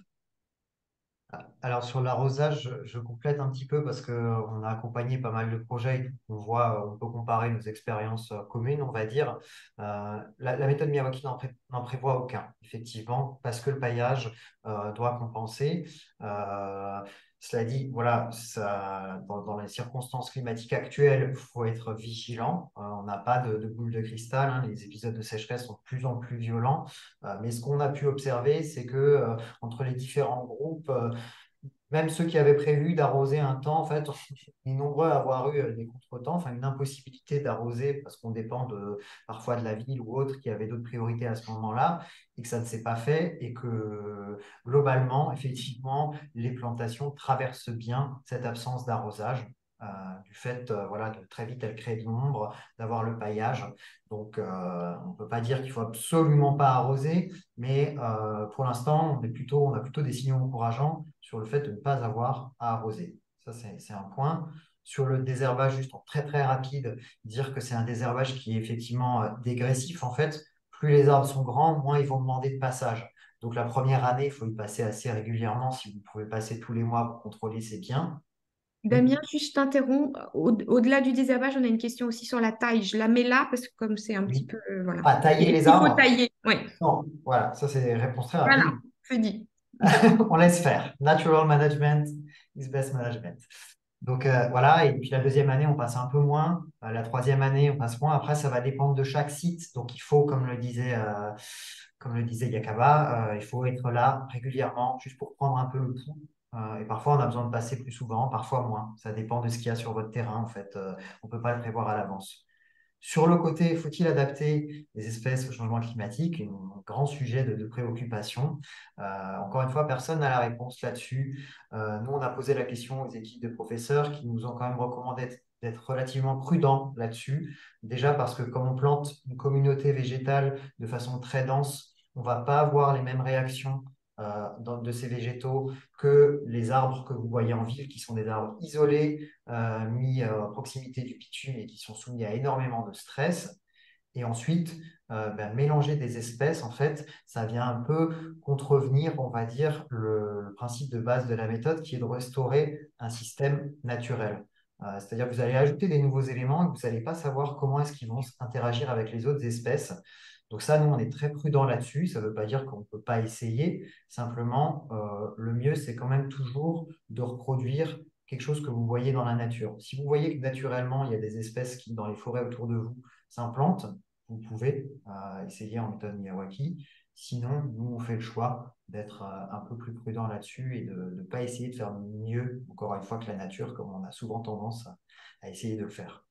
Alors sur l'arrosage, je complète un petit peu parce qu'on a accompagné pas mal de projets. On voit, on peut comparer nos expériences communes, on va dire. La méthode Miyawaki n'en prévoit aucun, effectivement, parce que le paillage doit compenser. Euh, Cela dit, voilà, dans les circonstances climatiques actuelles, il faut être vigilant. On n'a pas de boule de cristal, hein. Les épisodes de sécheresse sont de plus en plus violents. Mais ce qu'on a pu observer, c'est que entre les différents groupes, même ceux qui avaient prévu d'arroser un temps, en fait, on est nombreux à avoir eu des contretemps, enfin une impossibilité d'arroser parce qu'on dépend parfois de la ville ou autre qui avait d'autres priorités à ce moment-là et que ça ne s'est pas fait et que globalement, effectivement, les plantations traversent bien cette absence d'arrosage. Du fait voilà, de très vite elles créent de l'ombre, d'avoir le paillage. Donc, on ne peut pas dire qu'il faut absolument pas arroser, mais pour l'instant, on a plutôt des signaux encourageants sur le fait de ne pas avoir à arroser. Ça, c'est un point. Sur le désherbage, juste en très très rapide, dire que c'est un désherbage qui est effectivement dégressif. En fait, plus les arbres sont grands, moins ils vont demander de passage. Donc la première année, il faut y passer assez régulièrement. Si vous pouvez passer tous les mois pour contrôler, c'est bien. Damien, juste je t'interromps. Au-delà du désherbage, on a une question aussi sur la taille. Je la mets là parce que comme c'est un petit Oui. peu, voilà. Ah, tailler Est-ce les qu'il faut arbres? tailler? Oui, Non, voilà, ça c'est réponse très voilà, rapide. c'est dit. On laisse faire. Natural management is best management. Donc voilà, et puis la deuxième année, on passe un peu moins. La troisième année, on passe moins. Après, ça va dépendre de chaque site. Donc il faut, comme le disait Yakaba, il faut être là régulièrement, juste pour prendre un peu le pouls. Et parfois, on a besoin de passer plus souvent, parfois moins. Ça dépend de ce qu'il y a sur votre terrain, en fait. On ne peut pas le prévoir à l'avance. Sur le côté, faut-il adapter les espèces au changement climatique? Un grand sujet de préoccupation. Encore une fois, personne n'a la réponse là-dessus. Nous, on a posé la question aux équipes de professeurs qui nous ont quand même recommandé d'être relativement prudents là-dessus. Déjà parce que quand on plante une communauté végétale de façon très dense, on ne va pas avoir les mêmes réactions de ces végétaux que les arbres que vous voyez en ville, qui sont des arbres isolés, mis à proximité du bitume et qui sont soumis à énormément de stress. Et ensuite, mélanger des espèces, en fait, ça vient un peu contrevenir, on va dire, le principe de base de la méthode qui est de restaurer un système naturel. C'est-à-dire que vous allez ajouter des nouveaux éléments et que vous n'allez pas savoir comment est-ce qu'ils vont interagir avec les autres espèces. Donc ça, nous, on est très prudent là-dessus. Ça ne veut pas dire qu'on ne peut pas essayer. Simplement, le mieux, c'est quand même toujours de reproduire quelque chose que vous voyez dans la nature. Si vous voyez que naturellement, il y a des espèces qui, dans les forêts autour de vous, s'implantent, vous pouvez essayer en méthode Miyawaki. Sinon, nous, on fait le choix d'être un peu plus prudent là-dessus et de ne pas essayer de faire mieux, encore une fois, que la nature, comme on a souvent tendance à essayer de le faire.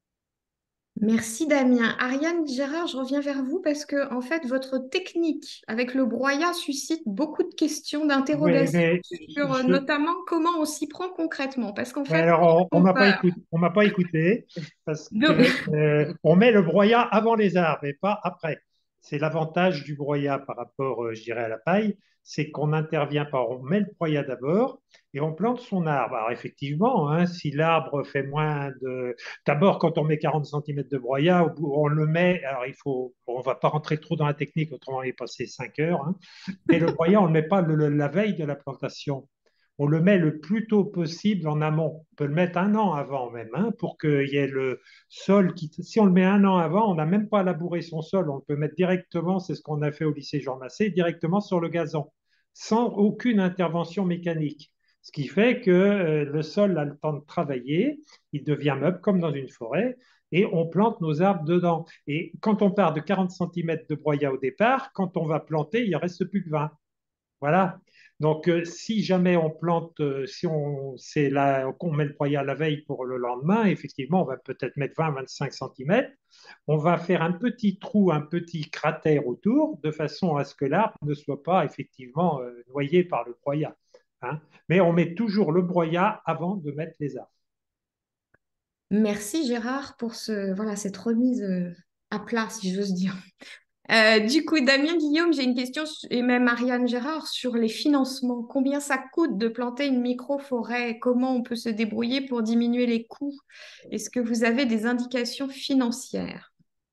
Merci Damien. Ariane, Gérard, je reviens vers vous parce que en fait, votre technique avec le broyat suscite beaucoup de questions, Oui, d'interrogations mais sur notamment comment on s'y prend concrètement. Parce qu'en ouais, fait, alors on on m'a pas va- écouté, on m'a pas écouté parce que de- on met le broyat avant les arbres et pas après. C'est l'avantage du broyat par rapport, je dirais, à la paille, c'est qu'on n'intervient pas. On met le broyat d'abord et on plante son arbre. Alors effectivement, hein, si l'arbre fait moins de... D'abord, quand on met 40 centimètres de broyat, on le met, alors il faut, bon, on va pas rentrer trop dans la technique, autrement on va y passer 5 heures, hein, mais le broyat, on ne le met pas la veille de la plantation. on le met le plus tôt possible en amont. On peut le mettre un an avant même, hein, pour qu'il y ait le sol qui. Si on le met un an avant, on n'a même pas à labourer son sol. On le peut mettre directement, c'est ce qu'on a fait au lycée Jean Massé, directement sur le gazon, sans aucune intervention mécanique. Ce qui fait que le sol a le temps de travailler, il devient meuble comme dans une forêt, et on plante nos arbres dedans. Et quand on part de 40 centimètres de broyat au départ, quand on va planter, il ne reste plus que 20. Voilà. Donc, si jamais on plante, si on, c'est là, qu'on met le broyat la veille pour le lendemain, effectivement, on va peut-être mettre 20-25 centimètres. On va faire un petit trou, un petit cratère autour, de façon à ce que l'arbre ne soit pas effectivement noyé par le broyat, hein. Mais on met toujours le broyat avant de mettre les arbres. Merci Gérard pour voilà, cette remise à plat, si j'ose dire. Du coup, Damien Guillaume, j'ai une question, et même Ariane Gérard, sur les financements. Combien ça coûte de planter une micro-forêt? Comment on peut se débrouiller pour diminuer les coûts? Est-ce que vous avez des indications financières?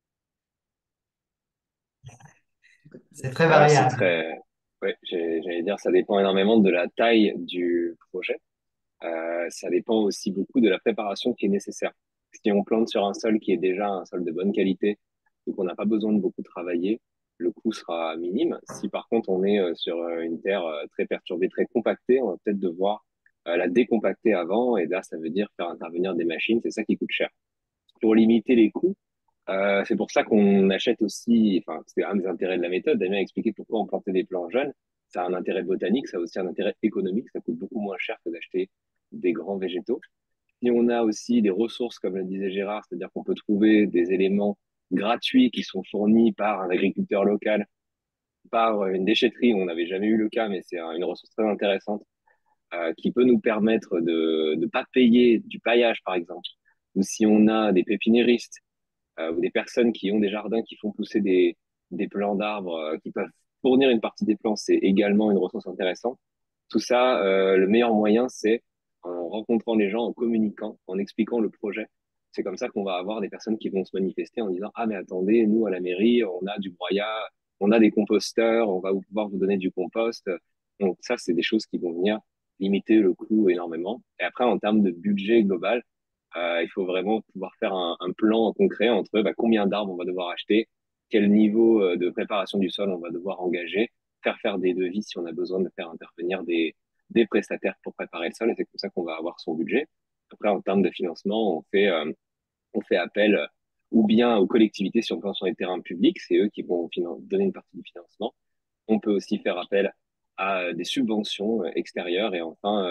C'est très C'est variable. très, ouais, j'allais dire, ça dépend énormément de la taille du projet. Ça dépend aussi beaucoup de la préparation qui est nécessaire. Si on plante sur un sol qui est déjà un sol de bonne qualité, donc on n'a pas besoin de beaucoup travailler, le coût sera minime. Si par contre on est sur une terre très perturbée, très compactée, on va peut-être devoir la décompacter avant, et là ça veut dire faire intervenir des machines, c'est ça qui coûte cher. Pour limiter les coûts, c'est pour ça qu'on achète aussi, enfin, c'est un des intérêts de la méthode. Damien a expliqué pourquoi on plantait des plants jeunes. Ça a un intérêt botanique, ça a aussi un intérêt économique. Ça coûte beaucoup moins cher que d'acheter des grands végétaux. Et on a aussi des ressources, comme le disait Gérard, c'est-à-dire qu'on peut trouver des éléments gratuits qui sont fournis par un agriculteur local, par une déchetterie. On n'avait jamais eu le cas, mais c'est une ressource très intéressante qui peut nous permettre de ne pas payer du paillage, par exemple. Ou si on a des pépiniéristes ou des personnes qui ont des jardins qui font pousser des plants d'arbres qui peuvent fournir une partie des plants, c'est également une ressource intéressante. Tout ça, le meilleur moyen, c'est en rencontrant les gens, en communiquant, en expliquant le projet. C'est comme ça qu'on va avoir des personnes qui vont se manifester en disant, ah mais attendez, nous à la mairie, on a du broyat, on a des composteurs, on va pouvoir vous donner du compost. Donc ça, c'est des choses qui vont venir limiter le coût énormément. Et après, en termes de budget global, il faut vraiment pouvoir faire un plan concret entre combien d'arbres on va devoir acheter, quel niveau de préparation du sol on va devoir engager, faire des devis si on a besoin de faire intervenir des prestataires pour préparer le sol, et c'est comme ça qu'on va avoir son budget. Après, en termes de financement, on fait appel ou bien aux collectivités si on pense sur les terrains publics, c'est eux qui vont donner une partie du financement. On peut aussi faire appel à des subventions extérieures. Et enfin,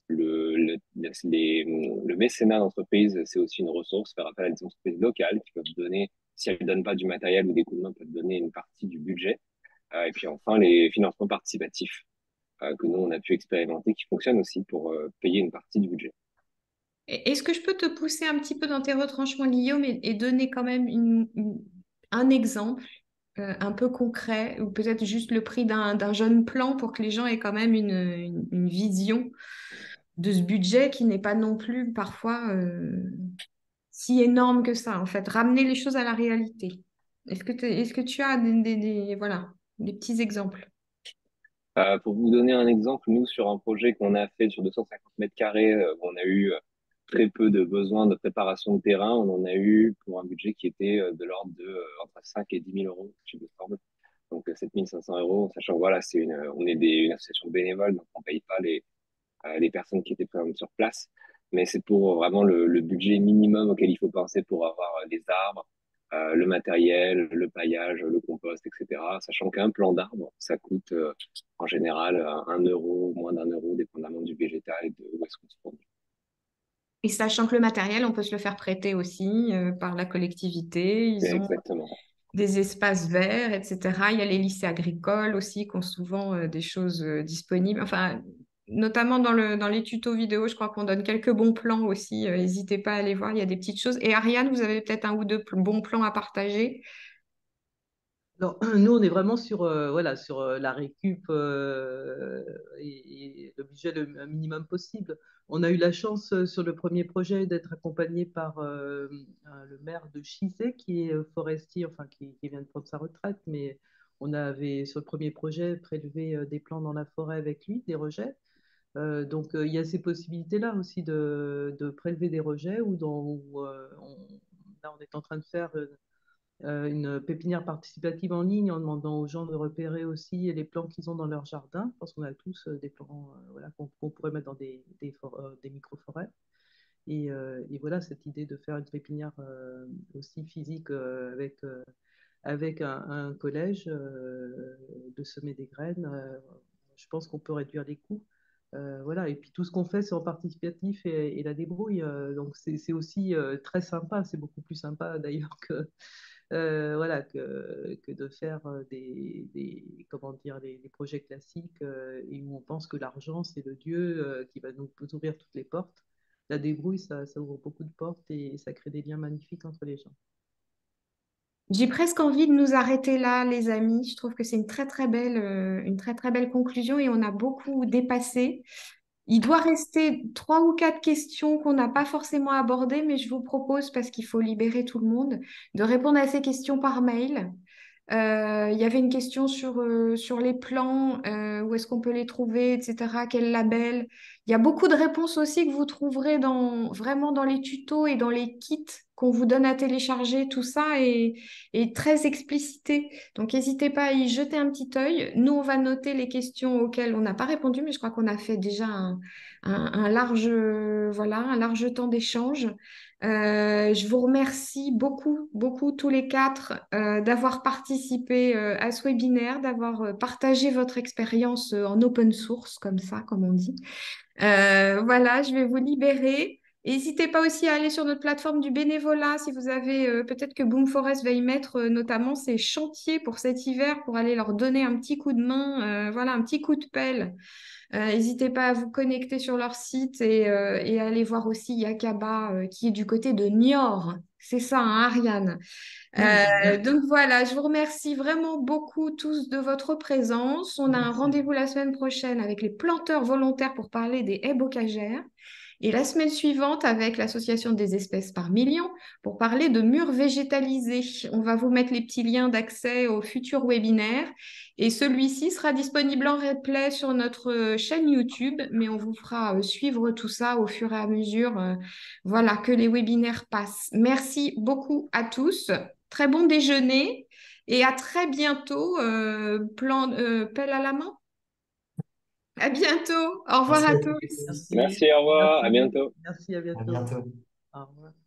le mécénat d'entreprise, c'est aussi une ressource. Faire appel à des entreprises locales qui peuvent donner, si elles ne donnent pas du matériel ou des coups de main, peuvent donner une partie du budget. Et puis enfin, les financements participatifs que nous, on a pu expérimenter, qui fonctionnent aussi pour payer une partie du budget. Est-ce que je peux te pousser un petit peu dans tes retranchements, Guillaume, et donner quand même un exemple un peu concret, ou peut-être juste le prix d'un jeune plan pour que les gens aient quand même une vision de ce budget qui n'est pas non plus parfois si énorme que ça, en fait. Ramener les choses à la réalité. Est-ce que tu as voilà, des petits exemples? Pour vous donner un exemple, nous, sur un projet qu'on a fait sur 250 mètres carrés, où on a eu très peu de besoins de préparation de terrain. On en a eu pour un budget qui était de l'ordre de entre 5 et 10 000 euros, je me semble. Donc 7 500 euros, sachant que voilà, on est une association bénévole, donc on paye pas les personnes qui étaient présentes sur place. Mais c'est pour vraiment le budget minimum auquel il faut penser pour avoir les arbres, le matériel, le paillage, le compost, etc. Sachant qu'un plan d'arbre, ça coûte en général 1 euro, moins d'1 euro, dépendamment du végétal et de où est-ce qu'on se trouve. Et sachant que le matériel, on peut se le faire prêter aussi par la collectivité. Ils ont Exactement. des espaces verts, etc. Il y a les lycées agricoles aussi qui ont souvent des choses disponibles. Enfin, notamment dans les tutos vidéo, je crois qu'on donne quelques bons plans aussi. N'hésitez pas à aller voir, il y a des petites choses. Et Ariane, vous avez peut-être un ou deux bons plans à partager. Non, nous, on est vraiment sur, voilà, sur la récup et le budget le minimum possible. On a eu la chance sur le premier projet d'être accompagné par le maire de Chizé, qui est forestier, enfin qui vient de prendre sa retraite, mais on avait sur le premier projet prélevé des plants dans la forêt avec lui, des rejets. Donc, il y a ces possibilités-là aussi de prélever des rejets là, on est en train de faire une pépinière participative en ligne en demandant aux gens de repérer aussi les plants qu'ils ont dans leur jardin, parce qu'on a tous des plants voilà, qu'on pourrait mettre dans des micro-forêts. Et voilà, cette idée de faire une pépinière aussi physique avec un collège, de semer des graines, je pense qu'on peut réduire les coûts. Voilà. Et puis tout ce qu'on fait, c'est en participatif et la débrouille. Donc c'est aussi très sympa. C'est beaucoup plus sympa d'ailleurs voilà, que de faire comment dire, des projets classiques et où on pense que l'argent, c'est le Dieu qui va nous ouvrir toutes les portes. La débrouille, ça ouvre beaucoup de portes et ça crée des liens magnifiques entre les gens. J'ai presque envie de nous arrêter là, les amis. Je trouve que c'est une très très belle conclusion et on a beaucoup dépassé. Il doit rester trois ou quatre questions qu'on n'a pas forcément abordées, mais je vous propose, parce qu'il faut libérer tout le monde, de répondre à ces questions par mail. Il y avait une question sur les plans, où est-ce qu'on peut les trouver, etc. Quel label. Il y a beaucoup de réponses aussi que vous trouverez vraiment dans les tutos et dans les kits qu'on vous donne à télécharger. Tout ça est très explicité. Donc n'hésitez pas à y jeter un petit œil. Nous, on va noter les questions auxquelles on n'a pas répondu, mais je crois qu'on a fait déjà un large, voilà, un large temps d'échange. Je vous remercie beaucoup, beaucoup tous les quatre d'avoir participé à ce webinaire, d'avoir partagé votre expérience en open source, comme ça, comme on dit. Voilà, je vais vous libérer. N'hésitez pas aussi à aller sur notre plateforme du bénévolat si vous avez, peut-être que Boom Forest va y mettre notamment ces chantiers pour cet hiver pour aller leur donner un petit coup de main, voilà, un petit coup de pelle. N'hésitez pas à vous connecter sur leur site et à aller voir aussi Yakaba qui est du côté de Niort. C'est ça, hein, Ariane. Donc voilà, je vous remercie vraiment beaucoup tous de votre présence. On a un Merci. rendez-vous la semaine prochaine avec les planteurs volontaires pour parler des haies bocagères. Et la semaine suivante, avec l'Association des espèces par millions, pour parler de murs végétalisés. On va vous mettre les petits liens d'accès au futur webinaire. Et celui-ci sera disponible en replay sur notre chaîne YouTube, mais on vous fera suivre tout ça au fur et à mesure, voilà, que les webinaires passent. Merci beaucoup à tous. Très bon déjeuner et à très bientôt. Pelle à la main. À bientôt. Au revoir Merci à à tous. tous. Merci, Merci, au revoir, à merci, bientôt. merci, à À bientôt. bientôt. Au revoir.